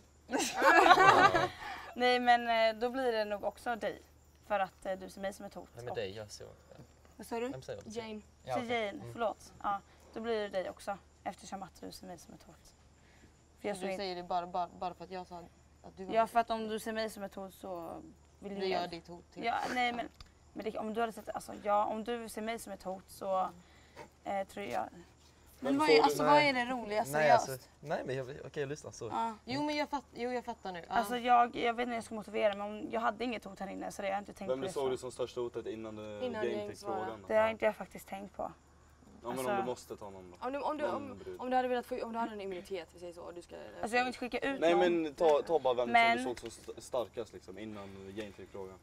Nej men då blir det nog också dig. För att du ser mig som ett hot. Vem är det jag såg? Vad sa du? Vem säger det? Jane. Ja, Till okej. Jane, förlåt. Ja, då blir det dig också. Eftersom att du ser mig som ett hot. För jag Du såg inte... säger det bara för att jag sa att du var Ja, för att om du ser mig som ett hot så vill du gör ditt hot till. Ja, nej men det, om du hade sett, alltså ja, om du ser mig som ett hot så tror jag. Men vad är det roliga seriöst? Nej men okej, jag lyssnar. Så. Ja. Jo men jag fattar nu. Ja. Alltså jag vet inte hur jag ska motivera men om jag hade inget hot här inne så det har jag inte tänkt på Vem det. såg du som största hotet innan Innan Jane Jane fick svarade. frågan? Det har inte jag faktiskt tänkt på. Ja, men om du måste ta någon då? Om du hade velat få, om du hade en immunitet, vi säger så, och du ska... Alltså jag vill inte skicka ut Nej, någon. men ta bara vem som du såg så starkast liksom innan Jane fick frågan.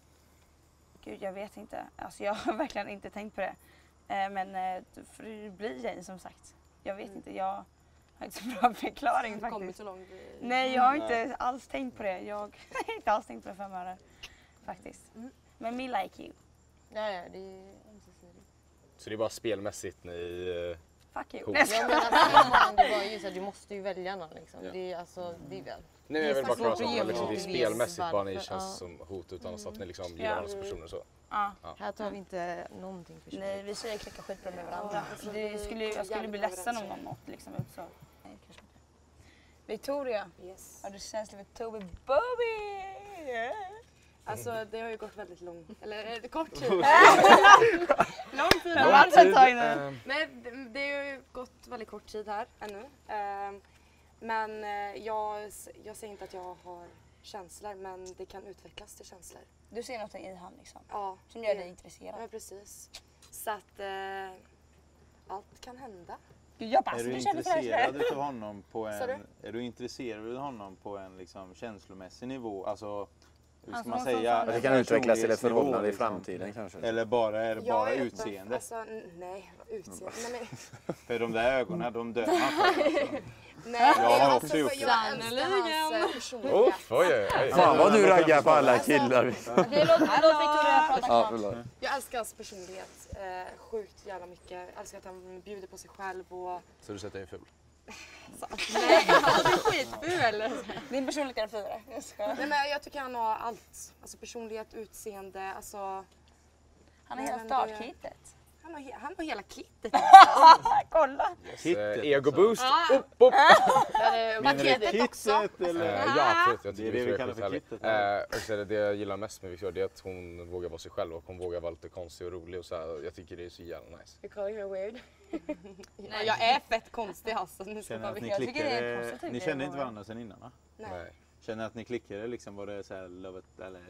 Gud, jag vet inte. Alltså jag har verkligen inte tänkt på det. Men för det blir Jane som sagt. Jag vet inte, jag har inte så bra förklaring faktiskt. Kommit så långt. Nej, jag har inte alls tänkt på det. Jag har inte alls tänkt på det 5 öre faktiskt. Men me like you. Ja, det är ömsesidigt. Så det är bara spelmässigt ni... Fuck you. Ja, men alltså, det var ju så att du måste ju välja någon liksom. Ja. Det är alltså, det är väl. Nej, jag vill bara klara så svårt att liksom, det är att spelmässigt bara ni varför. känns som hot utan så att ni liksom gillar varandras personer så. Ja. Här tar vi inte någonting för sig. Nej, vi tjejer klickar skitbra med varandra. Jag skulle bli ledsen om någon åkte liksom ut så. Nej, kanske inte. Victoria, har du känsla för Toby Bobby? Alltså det har ju gått väldigt kort tid. Lång tid. Nej, det har ju gått väldigt kort tid här ännu. Men jag säger inte att jag har känslor, men det kan utvecklas till känslor. Du ser något i han liksom? Ja. Som gör dig intresserad? Ja, precis. Så att allt kan hända. Är du intresserad av honom på en, är du intresserad av honom på en liksom känslomässig nivå? Alltså, hur ska man säga? Det kan utvecklas till ett förhållande i liksom. framtiden kanske. Eller är det bara utseende? Alltså, nej, utseende. Nej, men... För de där ögonen, de dör man för. Alltså. Nej, jag har också gjort det. Jag älskar hans personlighet. Fan vad du raggar på alla killar. Låt Victoria prata. Jag älskar hans personlighet sjukt jävla mycket. Jag älskar att han bjuder på sig själv och... Så du sätter dig ful? Nej, han är skitful. Din personlighet är 4. Nej, men jag tycker han har allt. Alltså personlighet, utseende, alltså... Han har hela startkittet. Han har hela kittet. Kolla! Ego-boost! Upp! Paketet också. Ja, absolut. Jag tycker det är det vi kallar för kittet. Och det jag gillar mest med Victoria är att hon vågar vara sig själv och hon vågar vara lite konstig och rolig. Och så här, jag tycker det är så jävla nice. You calling me weird? Nej, jag är fett konstig alltså. Ni kände inte varandra sen innan va? Nej. Känner att ni klickade liksom, var det såhär love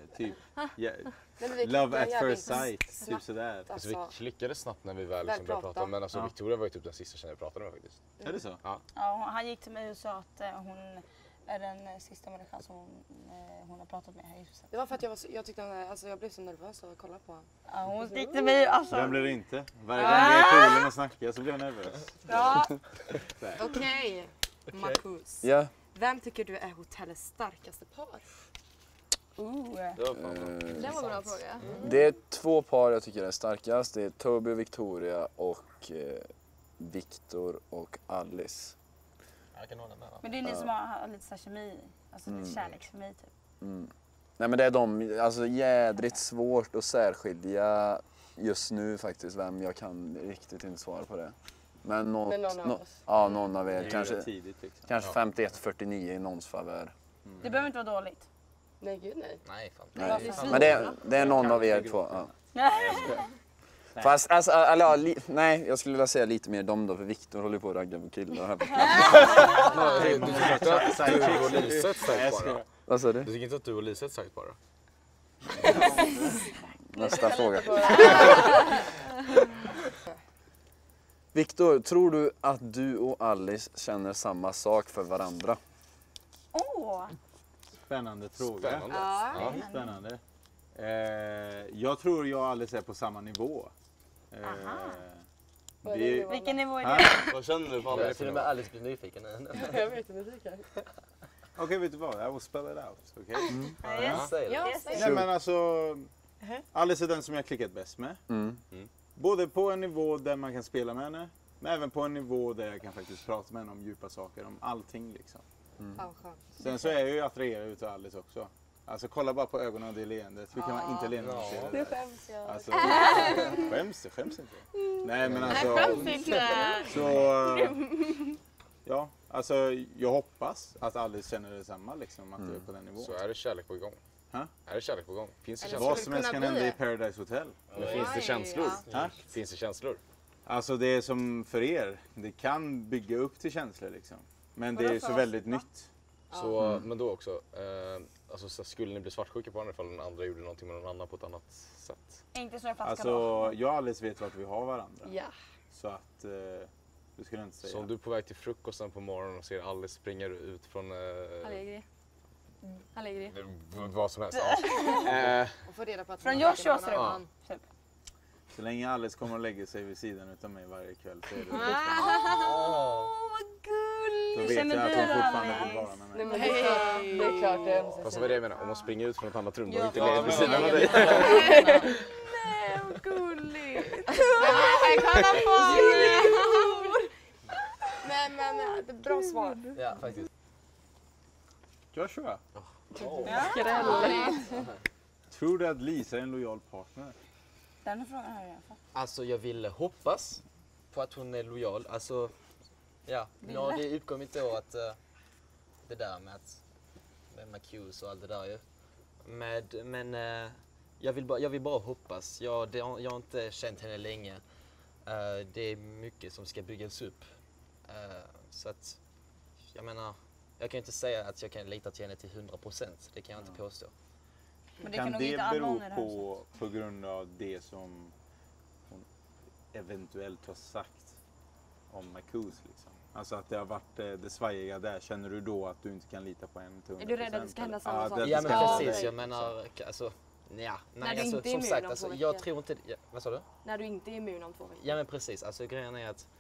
at first sight, typ sådär. Alltså, vi klickade snabbt när vi väl liksom började prata, men alltså, Victoria var ju typ den sista tjejen jag pratade med faktiskt. Är det så? Ja, han gick till mig och sa att hon är den sista människan som hon har pratat med här i huset. Det var för att jag tyckte jag blev så nervös att kolla på honom. Ja, hon gick till mig alltså. Vem blir det inte? Varje gång vi är i poolen och snackar så blir jag nervös. Ja. Okej, Marcus. Ja. Vem tycker du är hotellets starkaste par? Det var en bra fråga. Det är 2 par jag tycker är starkast. Det är Toby och Victoria och Viktor och Alice. Jag kan hålla med. Men det är ni som har lite så kemi, alltså lite kärlekskemi typ. Nej men det är alltså jädrigt svårt att särskilja just nu faktiskt vem jag kan riktigt inte svara på det. Men någon av er. Kanske, tidigt, liksom. kanske 51-49 i någons favör. Det behöver inte vara dåligt. Nej, gud nej. Nej, fan. Nej. Men det är någon av er 2. Ja. Fast alltså, nej, jag skulle vilja säga lite mer dem då, för Viktor håller på att ragga på killar här. Du tycker inte att du och Lisa är ett starkt par? Vad sa du? Du tycker inte att du och Lisa är ett starkt par? Nästa fråga. Viktor, tror du att du och Alice känner samma sak för varandra? Spännande fråga. Spännande. Ja, spännande. Jag tror jag och Alice är på samma nivå. Vilken nivå är det? Vad känner du på Alice? Till och med Alice blir nyfiken. Jag vet inte. Okej, vet du vad? I will spell it out. Okay? Yes. Nej, men alltså, Alice är den som jag klickat bäst med. Både på en nivå där man kan spela med henne, men även på en nivå där jag kan faktiskt prata med henne om djupa saker, om allting liksom. Sen så är jag ju attraherad utav Alice också. Alltså kolla bara på ögonen och det leendet. Hur kan man inte le när man ser det där? Nu skäms jag. Alltså, skäms inte. Nej men alltså. Jag skäms inte. Så, ja, alltså jag hoppas att Alice känner detsamma liksom, att du är på den nivån. Så är det kärlek på gång? Är det kärlek på gång? Finns det känslor? Vad som helst kan hända i Paradise Hotel. Men finns det känslor? Finns det känslor? Alltså det är som för er, det kan bygga upp till känslor liksom. Men det är så väldigt nytt. Så, men då också, alltså, så skulle ni bli svartsjuka på varandra ifall den andra gjorde någonting med någon annan på ett annat sätt? Inte så fast alltså, jag och Alice vet vart vi har varandra. Ja. Så att du skulle inte säga. Så om du är på väg till frukosten på morgonen och ser Alice springa ut från... Allegri. Vad som helst. Och få reda på att från Joshuas rum. Så länge Alice kommer och lägger sig vid sidan utav mig varje kväll så är det Vad gulligt! då vet jag att hon fortfarande vill vara med mig. Nej, det är klart det. Fast vad är det jag menar? Om hon springer ut från ett annat rum då inte lägger vid sidan av dig. Nej, vad gulligt! Nej men det är bra svar. Ja, faktiskt. Joshua, Skrälligt. tror du att Lisa är en lojal partner? Den frågan har jag redan fått. Alltså jag vill hoppas på att hon är lojal. Alltså, ja. Ja, det utgår mitt då att det där med Marcus och allt det där ju. Men jag vill bara hoppas. Jag har inte känt henne länge. Det är mycket som ska byggas upp. Så att, jag menar, jag kan inte säga att jag kan lita till henne till 100%. Det kan jag inte påstå. Men det kan nog det inte alla bero på grund av det som hon eventuellt har sagt om Marcus liksom? Alltså att det har varit det svajiga där. Känner du då att du inte kan lita på en till 100%? Är du rädd att det ska hända samma sak? Ja men precis, jag menar alltså, nej alltså som sagt, alltså, jag tror inte, vad sa du? När du inte är immun om 2 veckor. Ja men precis, alltså grejen är att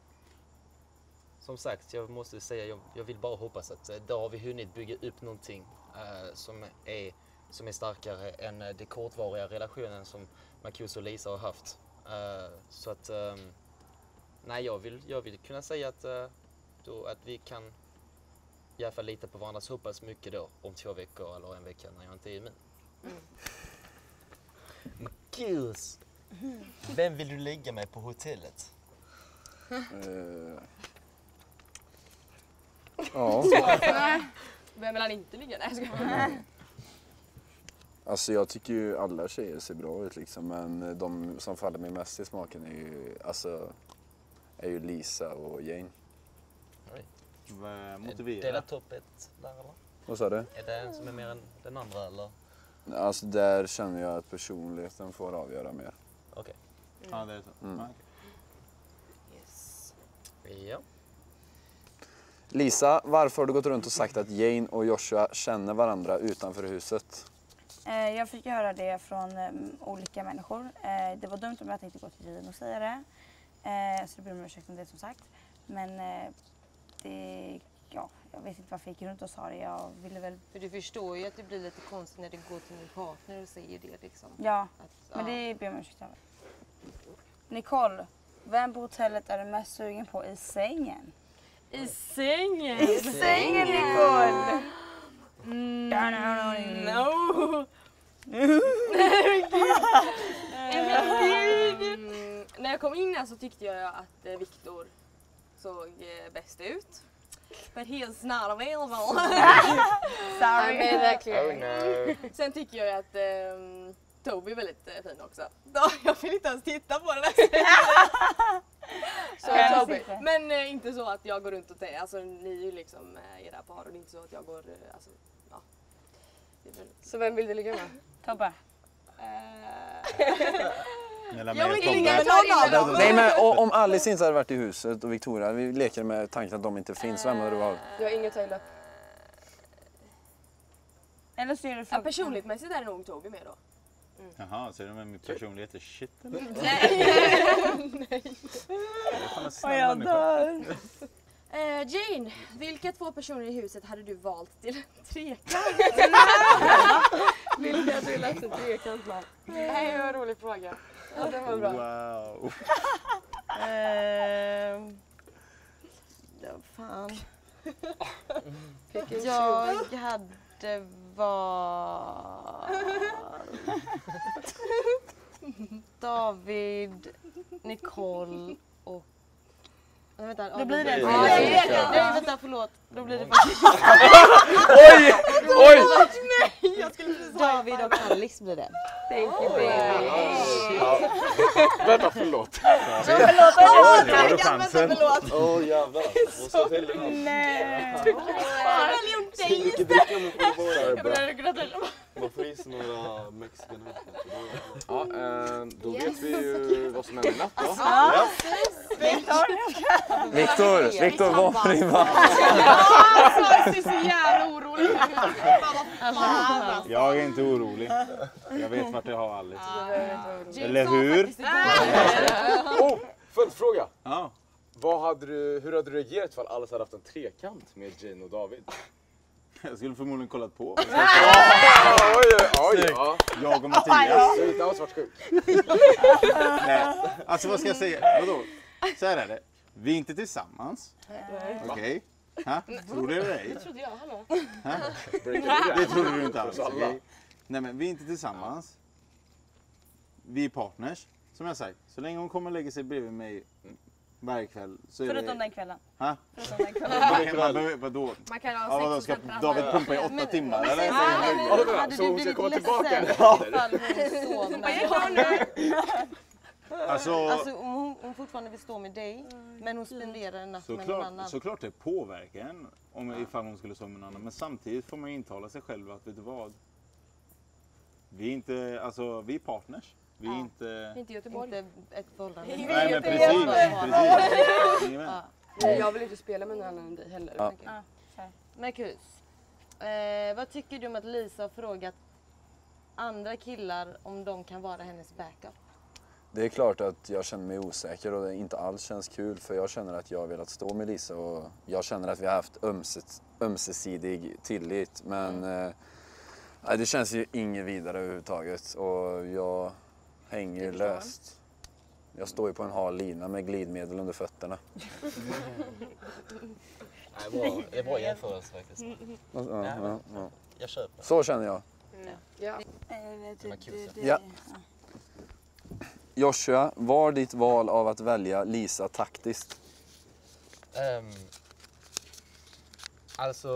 som sagt, jag måste säga, jag vill bara hoppas att då har vi hunnit bygga upp någonting som är starkare än den kortvariga relationen som Marcus och Lisa har haft. Så att, nej jag vill kunna säga att vi kan i alla fall lita på varandra så hoppas mycket då om 2 veckor eller en vecka när jag inte är immun. Marcus, vem vill du lägga mig på hotellet? Ja. Vem vill han inte ligga? Nej, jag ska. Alltså jag tycker ju alla tjejer ser bra ut liksom, men de som faller mig mest i smaken är ju Lisa och Jane. Motivera. Dela topp 1 där eller? Vad sa du? Är det en som är mer än den andra eller? Alltså där känner jag att personligheten får avgöra mer. Okej. Ja, det är så. Yes. Ja. Lisa, varför har du gått runt och sagt att Jane och Joshua känner varandra utanför huset? Jag fick höra det från olika människor. Det var dumt om jag tänkte gå till Jane och säga det. Så det ber om ursäkt om det som sagt. Men jag vet inte varför jag gick runt och sa det. Jag ville väl... För du förstår ju att det blir lite konstigt när det går till min partner och säger det liksom. Ja, men det ber jag om ursäkt över. Nicole, vem på hotellet är du mest sugen på i sängen? I sängen? I sängen, Nicole! No! När jag kom in här så tyckte jag att Viktor såg bäst ut. But he's not available. Sorry. Nej, verkligen. Oh no. Sen tycker jag att Toby är väldigt fin också. Jag vill inte ens titta på den här. Så Toby. Men inte så att jag går runt och tänker, alltså ni är ju liksom era par och det är inte så att jag går, alltså, ja. Så vem vill du ligga med? Tobbe. Jag vill inte ligga med någon av dem. Nej, men om Alice inte hade varit i huset och Victoria, vi leker med tanken att de inte finns, vem hade du valt? Jag har inget höjda. Eller så är det Ja, personlighetsmässigt är det nog Toby med då. Jaha, så är det med min personlighet är shit eller? Nej. Och jag dör. Jane, vilka 2 personer i huset hade du valt till trekant? Vilka hade du lagt en trekant med? Nej, vad rolig fråga. Ja, det var bra. Wow. Ja, fan. Jag hade valt David, Nicole och... Nej, vänta, Då blir det nej, vänta, förlåt. Då blir det faktiskt... Oj! Oj! Jag skulle precis David och Alice blir det. Thank you baby. Vänta, förlåt. Åh jävlar. Måste till det. Nej. Fan, jag gjort dig Mycket dricka men får Jag bara. började gråta. Man får i sig några mexican. Ja, då vet vi ju vad som händer i natt då. Ja, Viktor, var din vagn? Jag är så jävla orolig. Jag är inte orolig. Jag vet vart jag har Alice. Eller hur? Följdfråga. Ja. Hur hade du reagerat ifall Alice hade haft en trekant med Jane och David? Jag skulle förmodligen kollat på. Oj. Jag och Mattias. Så inte alls varit sjuk. Nej, alltså vad ska jag säga? Vadå? Så här är det. Vi är inte tillsammans. Okej. Tror du det? Det trodde jag, hallå. Det trodde du inte alls. Okay. Nej, men vi är inte tillsammans. Vi är partners, som jag sagt. Så länge hon kommer lägga sig bredvid mig varje kväll så är Förutom det... den kvällen. Förutom den kvällen. Vadå? Man kan ha ska David pumpa i 8 timmar eller? Hade så hon ska komma tillbaka? Alltså hon fortfarande vill stå med dig, men hon spenderar en natt med någon annan. Såklart det påverkar en ifall hon skulle stå med någon annan. Men samtidigt får man ju intala sig själv att, vet du vad? Vi är inte, alltså vi är partners. Vi är inte Göteborg. Inte ett förhållande. Nej, men precis. Jag vill inte spela med någon annan än dig heller. Ja. Marcus, vad tycker du om att Lisa har frågat andra killar om de kan vara hennes backup? Det är klart att jag känner mig osäker och det inte alls känns kul för jag känner att jag har velat stå med Lisa och jag känner att vi har haft ömsesidig tillit. Men det känns ju inget vidare överhuvudtaget och jag hänger löst. Jag står ju på en hal lina med glidmedel under fötterna. Det är bra jämförelse faktiskt. Jag köper. Så känner jag. Ja. Ja. Joshua, var ditt val av att välja Lisa taktiskt? Alltså,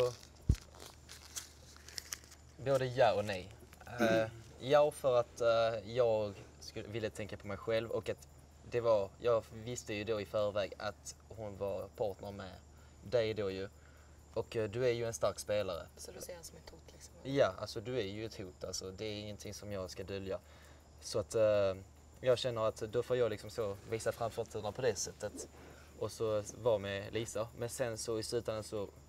både ja och nej. Ja, för att jag ville tänka på mig själv och att jag visste ju då i förväg att hon var partner med dig då ju. Och du är ju en stark spelare. Så du ser henne som ett hot liksom? Ja, alltså du är ju ett hot. Alltså, det är ingenting som jag ska dölja. Så att jag känner att då får jag liksom så visa framfötterna på det sättet. Och så vara med Lisa. Men sen så i slutändan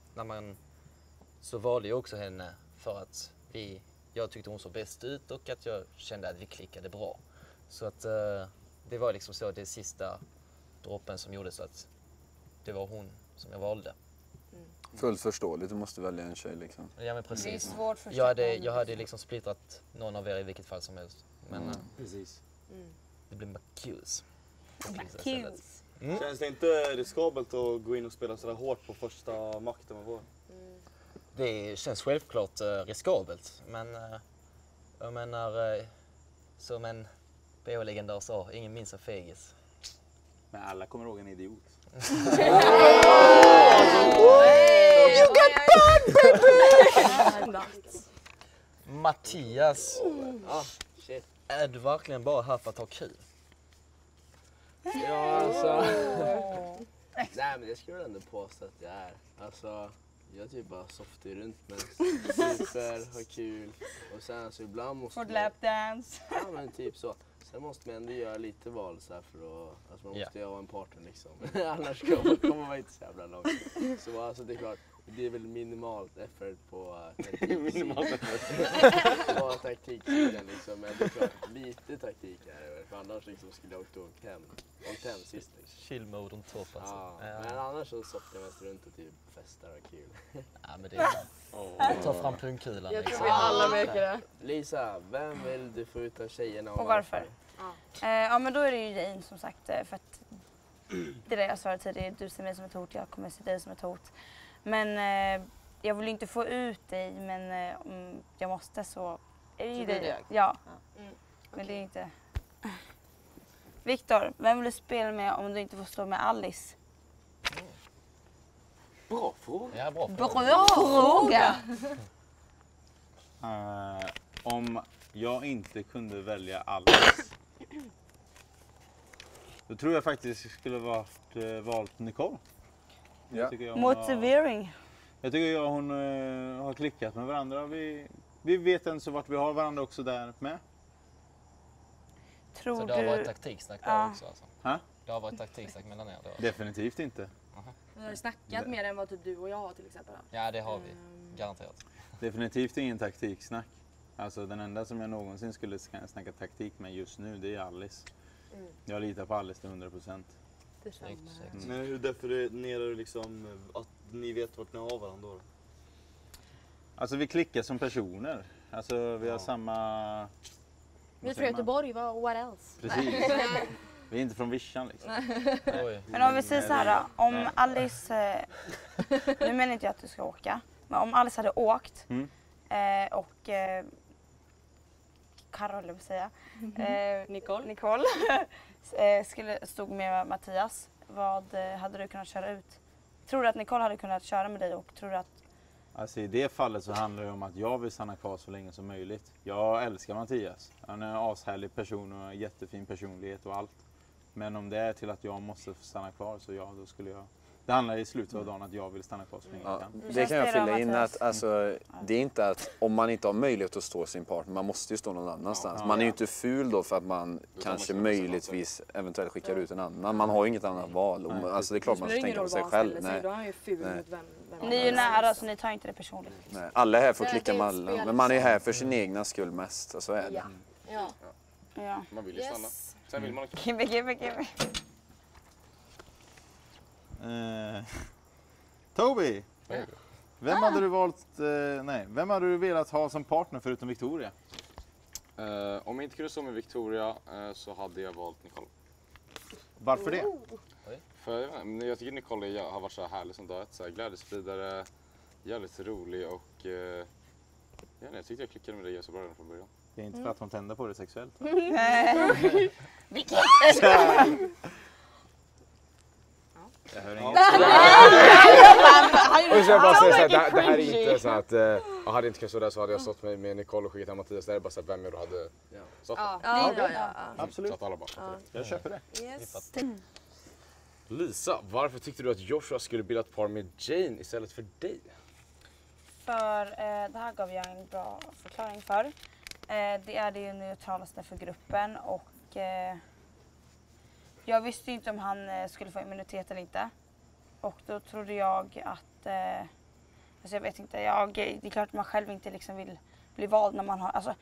så valde jag också henne för att jag tyckte hon såg bäst ut och att jag kände att vi klickade bra. Så att det var liksom så det sista droppen som gjorde så att det var hon som jag valde. Fullt förståeligt, du måste välja en tjej liksom. Ja men precis. Det är svårt för jag hade liksom splittrat någon av er i vilket fall som helst. Men precis. Det blir Marcus. Känns det inte riskabelt att gå in och spela sådär hårt på första makten man får? Det känns självklart riskabelt, men jag menar som en BH-legendar sa, ingen minns en fegis. Men alla kommer ihåg en idiot. You got banned, baby! Mattias, är du verkligen bara här för att ha kul? Ja, alltså. Nej, men det skulle jag ändå påstå att jag är. Alltså, jag typ bara softar runt med super, har kul. Och sen så ibland måste man... lapdance. Ja, men typ så. Sen måste man ändå göra lite val så här för att... Alltså man måste ju ha en partner liksom. Annars kommer man inte så jävla långt. Så alltså det är klart, det är väl minimalt effort på taktiksidan liksom. Men det är klart, lite taktik är det väl. För annars liksom skulle jag åkt hem sist liksom. Chill mode on top alltså. Ja, men annars så softar jag mest runt och typ festar och kul. Ja men det är ta fram pungkulan. Jag tror vi alla märker det. Lisa, vem vill du få ut av tjejerna och varför? Ja men då är det ju Jane som sagt för att det är det jag sa tidigare, du ser mig som ett hot, jag kommer se dig som ett hot. Men jag vill inte få ut dig, men om jag måste så är det ju det. Ja. Men det är inte... Viktor, vem vill du spela med om du inte får stå med Alice? Bra fråga. Ja, bra fråga. Om jag inte kunde välja Alice, då tror jag faktiskt skulle valt Nicole. Ja. Motivering. Jag tycker jag och hon har klickat med varandra. Vi vet inte så vart vi har varandra också där med. Så det har varit taktiksnack där också alltså? Det har varit taktiksnack mellan er då? Definitivt inte. Vi har snackat mer än vad typ du och jag har till exempel. Ja, det har vi. Garanterat. Definitivt ingen taktiksnack. Alltså den enda som jag någonsin skulle snacka taktik med just nu, det är Alice. Jag litar på Alice till 100%. Men hur definierar du liksom att ni vet vart ni har varandra då? Alltså vi klickar som personer. Alltså vi har samma... Vi är från Göteborg, what else? Precis. Vi är inte från Vischan liksom. Men om vi säger så här, om Alice... Nu menar inte jag att du ska åka. Men om Alice hade åkt och... Karol, vill säga. Nicole stod med Mattias. Vad hade du kunnat köra ut? Tror du att Nicole hade kunnat köra med dig och tror du att... Alltså i det fallet så handlar det om att jag vill stanna kvar så länge som möjligt. Jag älskar Mattias. Han är en ashärlig person och en jättefin personlighet och allt. Men om det är till att jag måste stanna kvar så ja, då skulle jag... Det handlar i slutet av dagen att jag vill stanna kvar så länge jag kan. Det kan jag fylla in att alltså, det är inte att om man inte har möjlighet att stå sin partner, man måste ju stå någon annanstans. Man är ju inte ful då för att man kanske möjligtvis eventuellt skickar ut en annan. Man har ju inget annat val. Alltså det är klart man ska tänka på sig själv. Då är han ju ful mot vem. Ni är ju nära så ni tar inte det personligt. Nej, alla är här för att klicka med alla. Men man är här för sin egna skull mest. Så är det. Ja. Man vill ju stanna. Sen vill man också. Give. Toby! Vem hade du valt, vem hade du velat ha som partner förutom Victoria? Om jag inte kunde stå med Victoria så hade jag valt Nicole. Varför det? För jag tycker Nicole har varit så härlig som duett, så här glädjespridare, jävligt rolig och jag tyckte jag klickade med dig så bra redan från början. Det är inte för att hon tänder på det sexuellt. Vilket? Jag hör inget. Och så jag bara säger så här, det här är inte så att jag hade inte kunnat stå där så hade jag stått med Nicole och skickat hem Mattias. Det är bara så att vem jag då hade stått med. Ja. Absolut. Så att alla bara fattar det. Jag köper det. Yes. Lisa, varför tyckte du att Joshua skulle bilda ett par med Jane istället för dig? För det här gav jag en bra förklaring för. Det är det neutralaste för gruppen och jag visste inte om han skulle få immunitet eller inte. Och då trodde jag att, alltså jag vet inte, det är klart att man själv inte liksom vill bli vald när man har, alltså.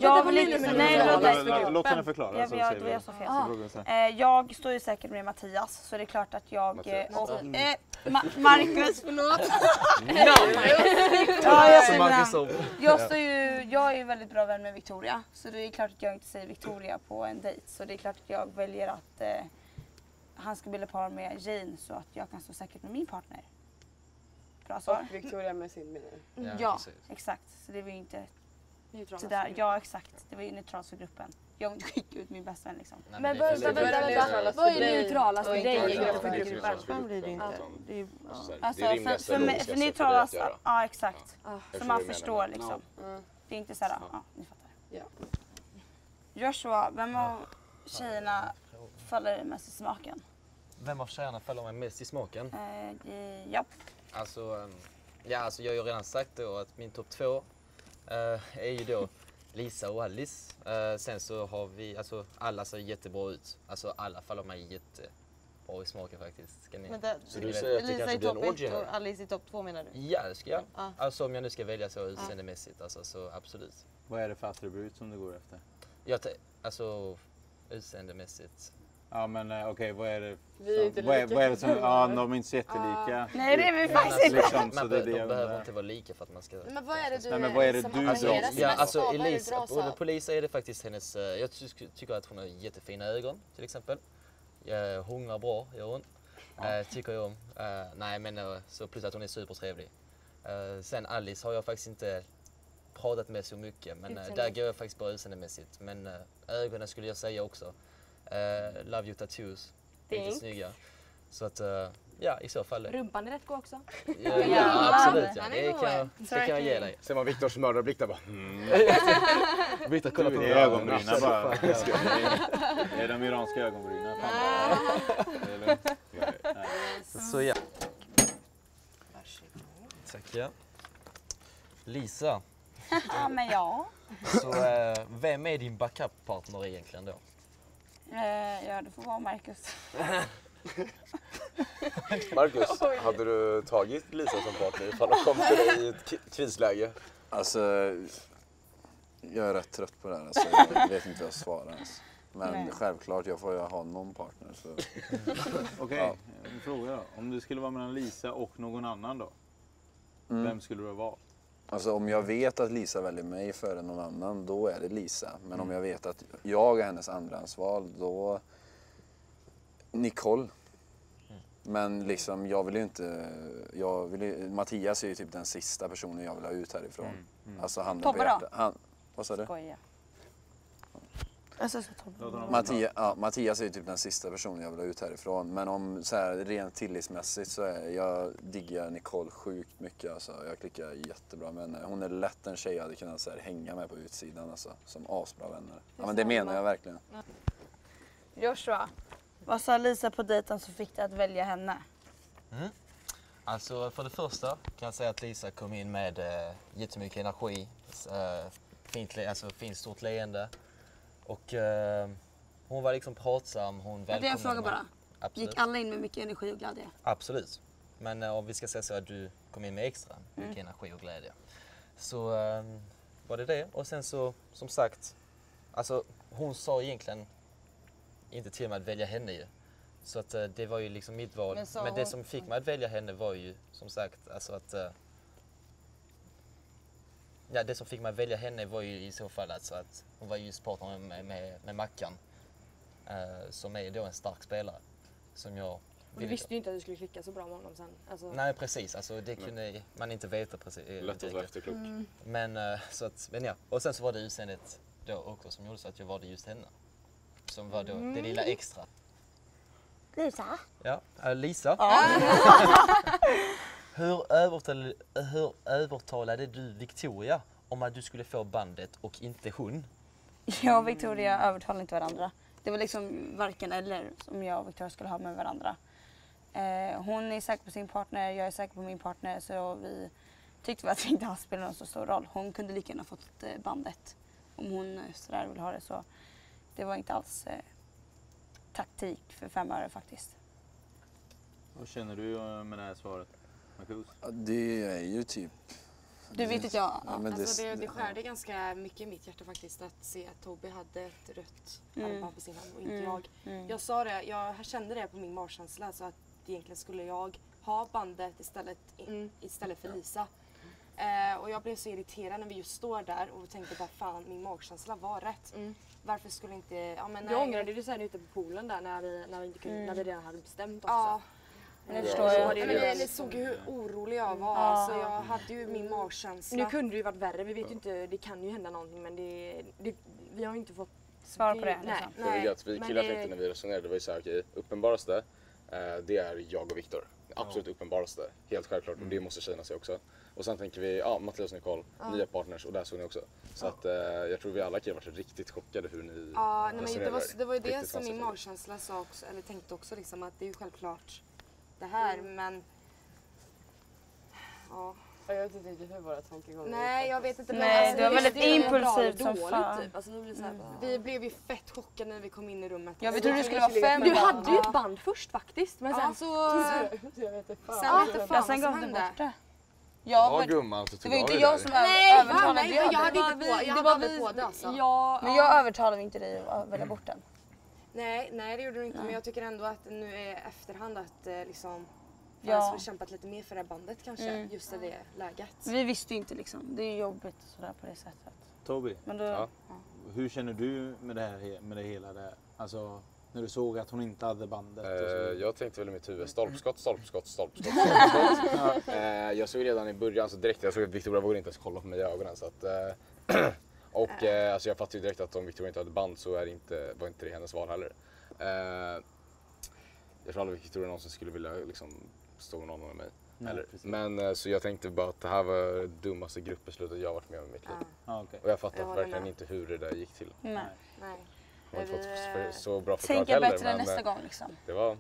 Låt henne förklara. Jag sa fel. Jag står ju säkert med Mattias så det är klart att jag Marcus, förlåt. Jag är ju väldigt bra vän med Victoria så det är klart att jag inte säger Victoria på en dejt så det är klart att jag väljer att han ska bilda par med Jane så att jag kan stå säkert med min partner. Bra svar. Och Victoria med sin Ja, exakt. Så det var ju inte sådär. Ja, exakt. Det var ju neutralt för gruppen. Jag vill inte skicka ut min bästa vän liksom. Men vänta. Vad är neutralast för dig för gruppen? Fan blir det inte. Det är alltså för neutralast, ja exakt. Så man förstår liksom. Det är inte såhär, ja ni fattar. Joshua, vem av tjejerna faller dig mest i smaken? Vem av tjejerna faller mig mest i smaken? Ja. Alltså, jag har ju redan sagt då att min topp 2 är ju då Lisa och Alice. Sen så har vi, alltså alla ser jättebra ut. Alltså alla faller mig jättebra i smaken faktiskt. Ska ni... Så du säger att det kanske blir en orgie här? Och Alice i topp 2 menar du? Ja, det ska jag. Alltså om jag nu ska välja så utseendemässigt, alltså, så absolut. Vad är det för attribut som du går efter? Alltså utseendemässigt. Ja men okej, vad är det? Vi är inte lika. Vad är det som, de är inte så jättelika. Nej, det är vi faktiskt inte. Liksom, de behöver inte vara lika för att man ska... Men vad är det du, men vad är det som du attraheras ja, mest alltså av? Elisa, på Lisa är det faktiskt hennes... Jag tycker att hon har jättefina ögon till exempel. Hungrar bra, gör hon. Tycker jag om. Nej men så plus att hon är supertrevlig. Sen Alice har jag faktiskt inte pratat med så mycket. Men där går jag faktiskt bara utseendemässigt. Men ögonen skulle jag säga också. Love you tattoos. Inte snygga. Så att ja, i så fall. Rumpan är rätt god också. Ja, absolut. Ja. Det kan jag ge dig. Ser man Viktors mördarblick där bara. Viktor kollar på ögonbrynen bara. Det är de iranska ögonbrynen. Så ja. Tack ja. Lisa. Ja men ja. Så vem är din backup-partner egentligen då? Ja, det får vara Marcus. Marcus, hade du tagit Lisa som partner ifall hon kom till dig i ett krisläge? Alltså, jag är rätt trött på det här. Alltså, jag vet inte vad jag svarar ens. Men självklart, jag får ju ha någon partner. Så. Okej, en fråga då. Om du skulle vara mellan Lisa och någon annan då? Vem skulle du vara? Alltså om jag vet att Lisa väljer mig före någon annan, då är det Lisa. Men om jag vet att jag är hennes andrahandsval, då Nicole. Men liksom, jag vill ju inte... Mattias är ju typ den sista personen jag vill ha ut härifrån. Alltså handen på hjärtat. Vad sa du? Skoja. Mattias är ju typ den sista personen jag vill ha ut härifrån. Men om så här, rent tillitsmässigt så är jag diggar Nicole sjukt mycket. Alltså, jag klickar jättebra med henne. Hon är lätt en tjej jag hade kunnat så här, hänga med på utsidan. Alltså, som asbra vänner. Ja, men det menar jag verkligen. Joshua, vad sa Lisa på dejten som fick dig att välja henne? Alltså för det första kan jag säga att Lisa kom in med jättemycket energi. Fint stort leende. Och hon var liksom pratsam, hon välkomnade mig. Jag frågar bara. Absolut. Gick alla in med mycket energi och glädje? Absolut. Men om vi ska säga så att du kom in med extra mycket energi och glädje. Så var det. Och sen så, som sagt, alltså hon sa egentligen inte till mig att välja henne ju. Så att det var ju liksom mitt val. Men det som fick mig att välja henne var ju som sagt alltså att det som fick mig att välja henne var ju i så fall alltså att hon var just partner med Mackan. Som är då en stark spelare. Som jag och du visste ju inte att du skulle klicka så bra med honom sen. Alltså... Nej precis, alltså det kunde man inte veta precis. Lätt att vara efterklok. Men ja. Och sen så var det utseendet då också som gjorde så att jag valde just henne. Som var då det lilla extra. Lisa? Ja, Lisa. Hur övertalade du Victoria om att du skulle få bandet och inte hon? Jag och Victoria övertalade inte varandra. Det var liksom varken eller som jag och Victoria skulle ha med varandra. Hon är säker på sin partner, jag är säker på min partner. Så vi tyckte att det inte har spelat någon så stor roll. Hon kunde lika gärna fått bandet om hon sådär vill ha det. Så det var inte alls taktik för 5 öre faktiskt. Vad känner du med det här svaret, Marcus? Det är ju typ... Du vet inte jag. Ja, men alltså det skärde ganska mycket i mitt hjärta faktiskt att se att Toby hade ett rött armband på sin hand och inte jag. Jag sa det, jag kände det på min magkänsla så att egentligen skulle jag ha bandet istället för Lisa. Och jag blev så irriterad när vi just står där och tänkte bara fan min magkänsla var rätt. Varför skulle inte... Ja, men jag ångrade det sen ute på poolen där när vi redan hade bestämt också. Ja. Det förstår jag. Ni såg ju hur orolig jag var. Alltså, jag hade ju min magkänsla. Nu kunde det ju varit värre. Vi vet ju inte, det kan ju hända någonting men vi har ju inte fått svar på det. Nej. Vi killar tänkte när vi resonerade, det var ju såhär, okej, uppenbaraste det är jag och Viktor. Absolut uppenbaraste, helt självklart. Och det måste tjejerna se också. Och sen tänker vi, Mattias och Nicole, nya partners och där såg ni också. Så att jag tror vi alla killar varit riktigt chockade hur ni det var ju det som min magkänsla sa också, eller tänkte också liksom att det är ju självklart det här, men ja. Jag vet inte riktigt hur våra tankegångar. Nej, jag vet inte. Nej, det var väldigt impulsivt som fan. Typ. Alltså, vi blev ju fett chockade när vi kom in i rummet. Jag vet hur det skulle vara 5. Du hade ju ett band först faktiskt, men sen så... Sen gav du bort det. Ja gumman, det var inte jag som övertalade dig. Jag hade inte på det alltså. Men jag övertalade inte dig att välja bort den. Nej, det gjorde du inte. Men jag tycker ändå att nu är efterhand att liksom... Jag har kämpat lite mer för det här bandet kanske, just i det läget. Vi visste ju inte liksom, det är jobbigt sådär på det sättet. Toby, hur känner du med det hela där? Alltså, när du såg att hon inte hade bandet? Jag tänkte väl i mitt huvud, stolpskott. Jag såg redan i början, så direkt, jag såg att Victoria vågade inte ens kolla på mig i ögonen. Så att, alltså jag fattade ju direkt att om Victoria inte hade band så var inte det hennes val heller. Jag tror aldrig Victoria någonsin skulle vilja liksom stå någon med mig. Nej, men så jag tänkte bara att det här var det dummaste gruppbeslutet jag varit med om i mitt liv. Okay. Och jag fattar verkligen inte hur det där gick till. Nej. Jag har inte fått så bra förklarat heller. Tänka bättre nästa gång liksom. Det var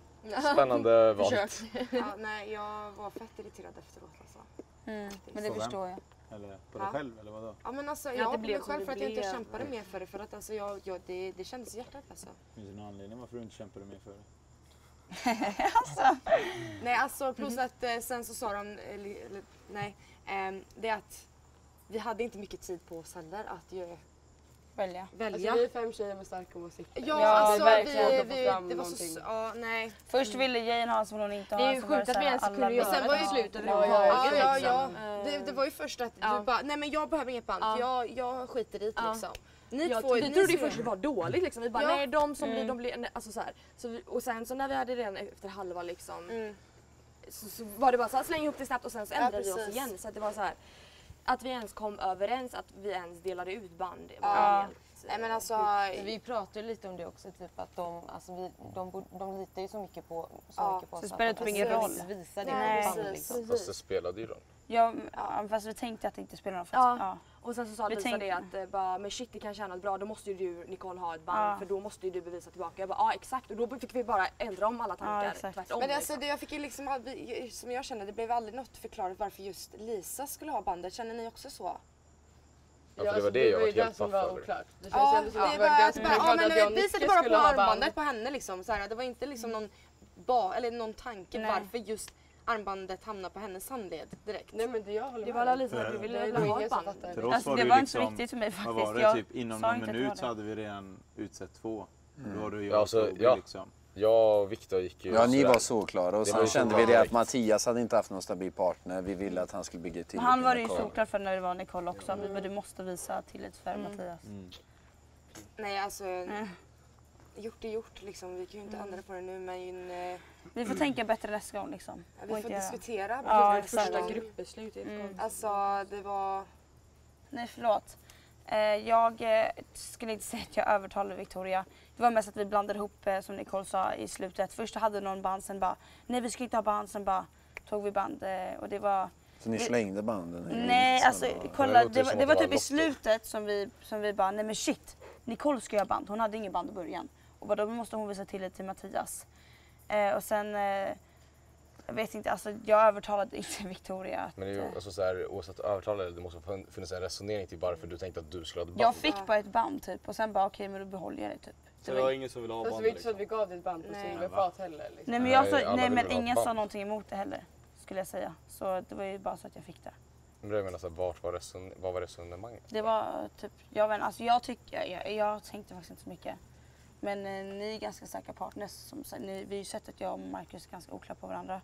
spännande val. Nej, jag var fett irriterad efteråt alltså. Men det förstår jag. Eller på dig själv, eller vadå? Ja, men alltså, Ja, jag det på blev mig själv som för att det jag inte blev. kämpade mer för det. För att alltså, det kändes i hjärtat alltså. Finns det någon anledning varför du inte kämpade mer för det? Nej, alltså plus att sen så sa de, det är att vi hade inte mycket tid på oss heller att välja. Alltså, vi är 5 tjejer med starka åsikter. Ja, alltså verkligen det var så, ja, nej. Först ville Jane ha som hon inte har. Det är ju sjukt att vi ens kunde göra det. Sen var ju slutet det var ju först att du bara, nej men jag behöver inget band, jag skiter i det liksom. Vi trodde ju först det var dåligt liksom. Vi bara nej de som blir, de blir, nej, alltså så här. Så och sen så när vi hade redan efter halva liksom så var det bara så här, släng ihop det snabbt och sen så ändrade vi oss igen. Så att det var så här att vi ens kom överens, att vi ens delade ut band. Nej men alltså vi pratade lite om det också, typ att de litar ju så mycket på oss. Så spelar det ingen roll. Visa det Nej. liksom. Fast det spelade ju roll. Ja, fast vi tänkte att det inte spelar någon roll. Ja. Och sen så sa Lisa det att men shit det kan tjäna bra, då måste ju du Nicole ha ett band för då måste ju du bevisa tillbaka. Jag bara exakt, och då fick vi bara ändra om alla tankar tvärtom. Men alltså jag fick ju liksom, som jag kände, det blev aldrig något förklarat varför just Lisa skulle ha bandet. Känner ni också så? Ja, för det var det jag var helt paff över. Det känns ändå som att det var ganska självklart att jag och Nicke visade bara skulle på ha band. armbandet på henne liksom. Så här, det var inte liksom någon tanke varför just armbandet hamnade på hennes handled direkt. Nej men jag håller med. Det var alla Lisa att vi ville ha ett band. För oss Alltså, var det det var liksom, inte så viktigt för mig faktiskt. vad var det, typ inom någon minut så hade vi redan utsett 2. Då var det jag och Toby liksom. Jag och Viktor gick ju... Ja, ni var så klara och så kände vi det att Mattias hade inte haft någon stabil partner. Vi ville att han skulle bygga till. Han var ju såklart för när det var Nicole också. Du måste visa tillit för Mattias. Nej alltså, gjort är gjort liksom. Vi kan ju inte ändra på det nu men... Vi får tänka bättre nästa gång liksom. Vi får diskutera. Ja, första gruppbeslut. Alltså det var... Nej förlåt. Jag skulle inte säga att jag övertalade Victoria. Det var mest att vi blandade ihop, som Nicole sa i slutet. Först hade någon band, sen bara nej vi ska inte ha band, sen bara tog vi band och det var... Så ni slängde banden? Nej alltså kolla, det var typ i slutet som vi bara nej men shit, Nicole ska göra band, hon hade ingen band i början. Och då måste hon visa tillit till Mattias. Och sen, jag vet inte, alltså jag övertalade inte Victoria att... Men det är ju alltså så här, oavsett övertalade, det måste ha funnits en resonering till varför du tänkte att du skulle ha ett band. Jag fick bara ett band typ och sen bara okej, men då behåller jag det typ. Så det var ingen som ville ha bandet? Det var inte så att vi gav dig ett band på silverfat heller? Liksom. Nej men, jag men ingen sa någonting emot det heller, skulle jag säga. Så det var ju bara så att jag fick det. Men jag menar så här, vad var resonemanget? Det var typ, jag tänkte faktiskt inte så mycket. Men ni är ganska starka partners. Vi har ju sett att jag och Marcus är ganska oklara på varandra.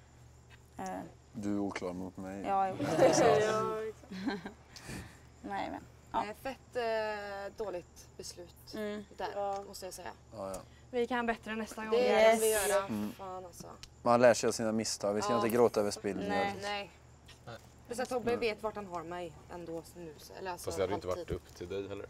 Du är oklar mot mig. Ja, jag är Nej men. Ja. Fett dåligt beslut där måste jag säga. Ja. Vi kan bättre nästa gång. Det kan vi göra. Fan alltså. Man lär sig av sina misstag. Vi ska inte gråta över spillningar. Nej. Så att Tobbe vet vart han har mig ändå nu. Eller alltså, fast det hade inte varit upp till dig heller.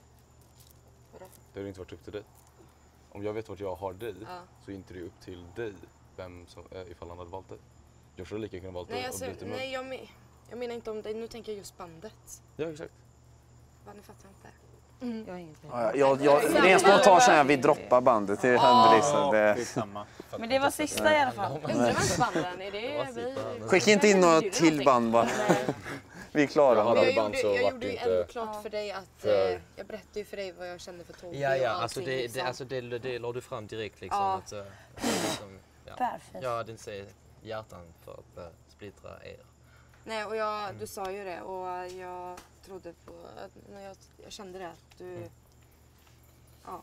Det hade inte varit upp till dig. Om jag vet vart jag har dig så är inte det upp till dig vem som, ifall han hade valt dig. Jag skulle lika kunna valt dig och blivit nej, jag menar inte om dig. Nu tänker jag just bandet. Ja, exakt. Vad, ni fattar inte. Jag har ingenting. Rent spontant känner jag att vi droppar bandet. Det händer liksom. Men det var sista i alla fall. Undrar vad banden är det? Skicka inte in några till band bara. Vi är klara. Jag gjorde ju ändå klart för dig att jag berättade ju för dig vad jag kände för Tobbe. Ja, alltså det la du fram direkt liksom. Ja. Att, liksom Perfekt. jag hade inte sett hjärtan för att splittra er. Nej, och du sa ju det och jag trodde på när jag kände det att du... Ja.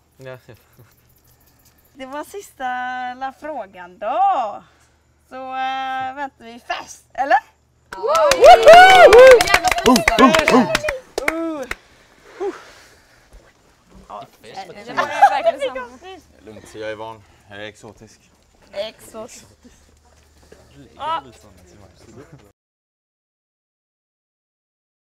Det var sista frågan då. Så väntar vi fest, eller? Lugnt, jag är van. Jag är exotisk. Exotisk.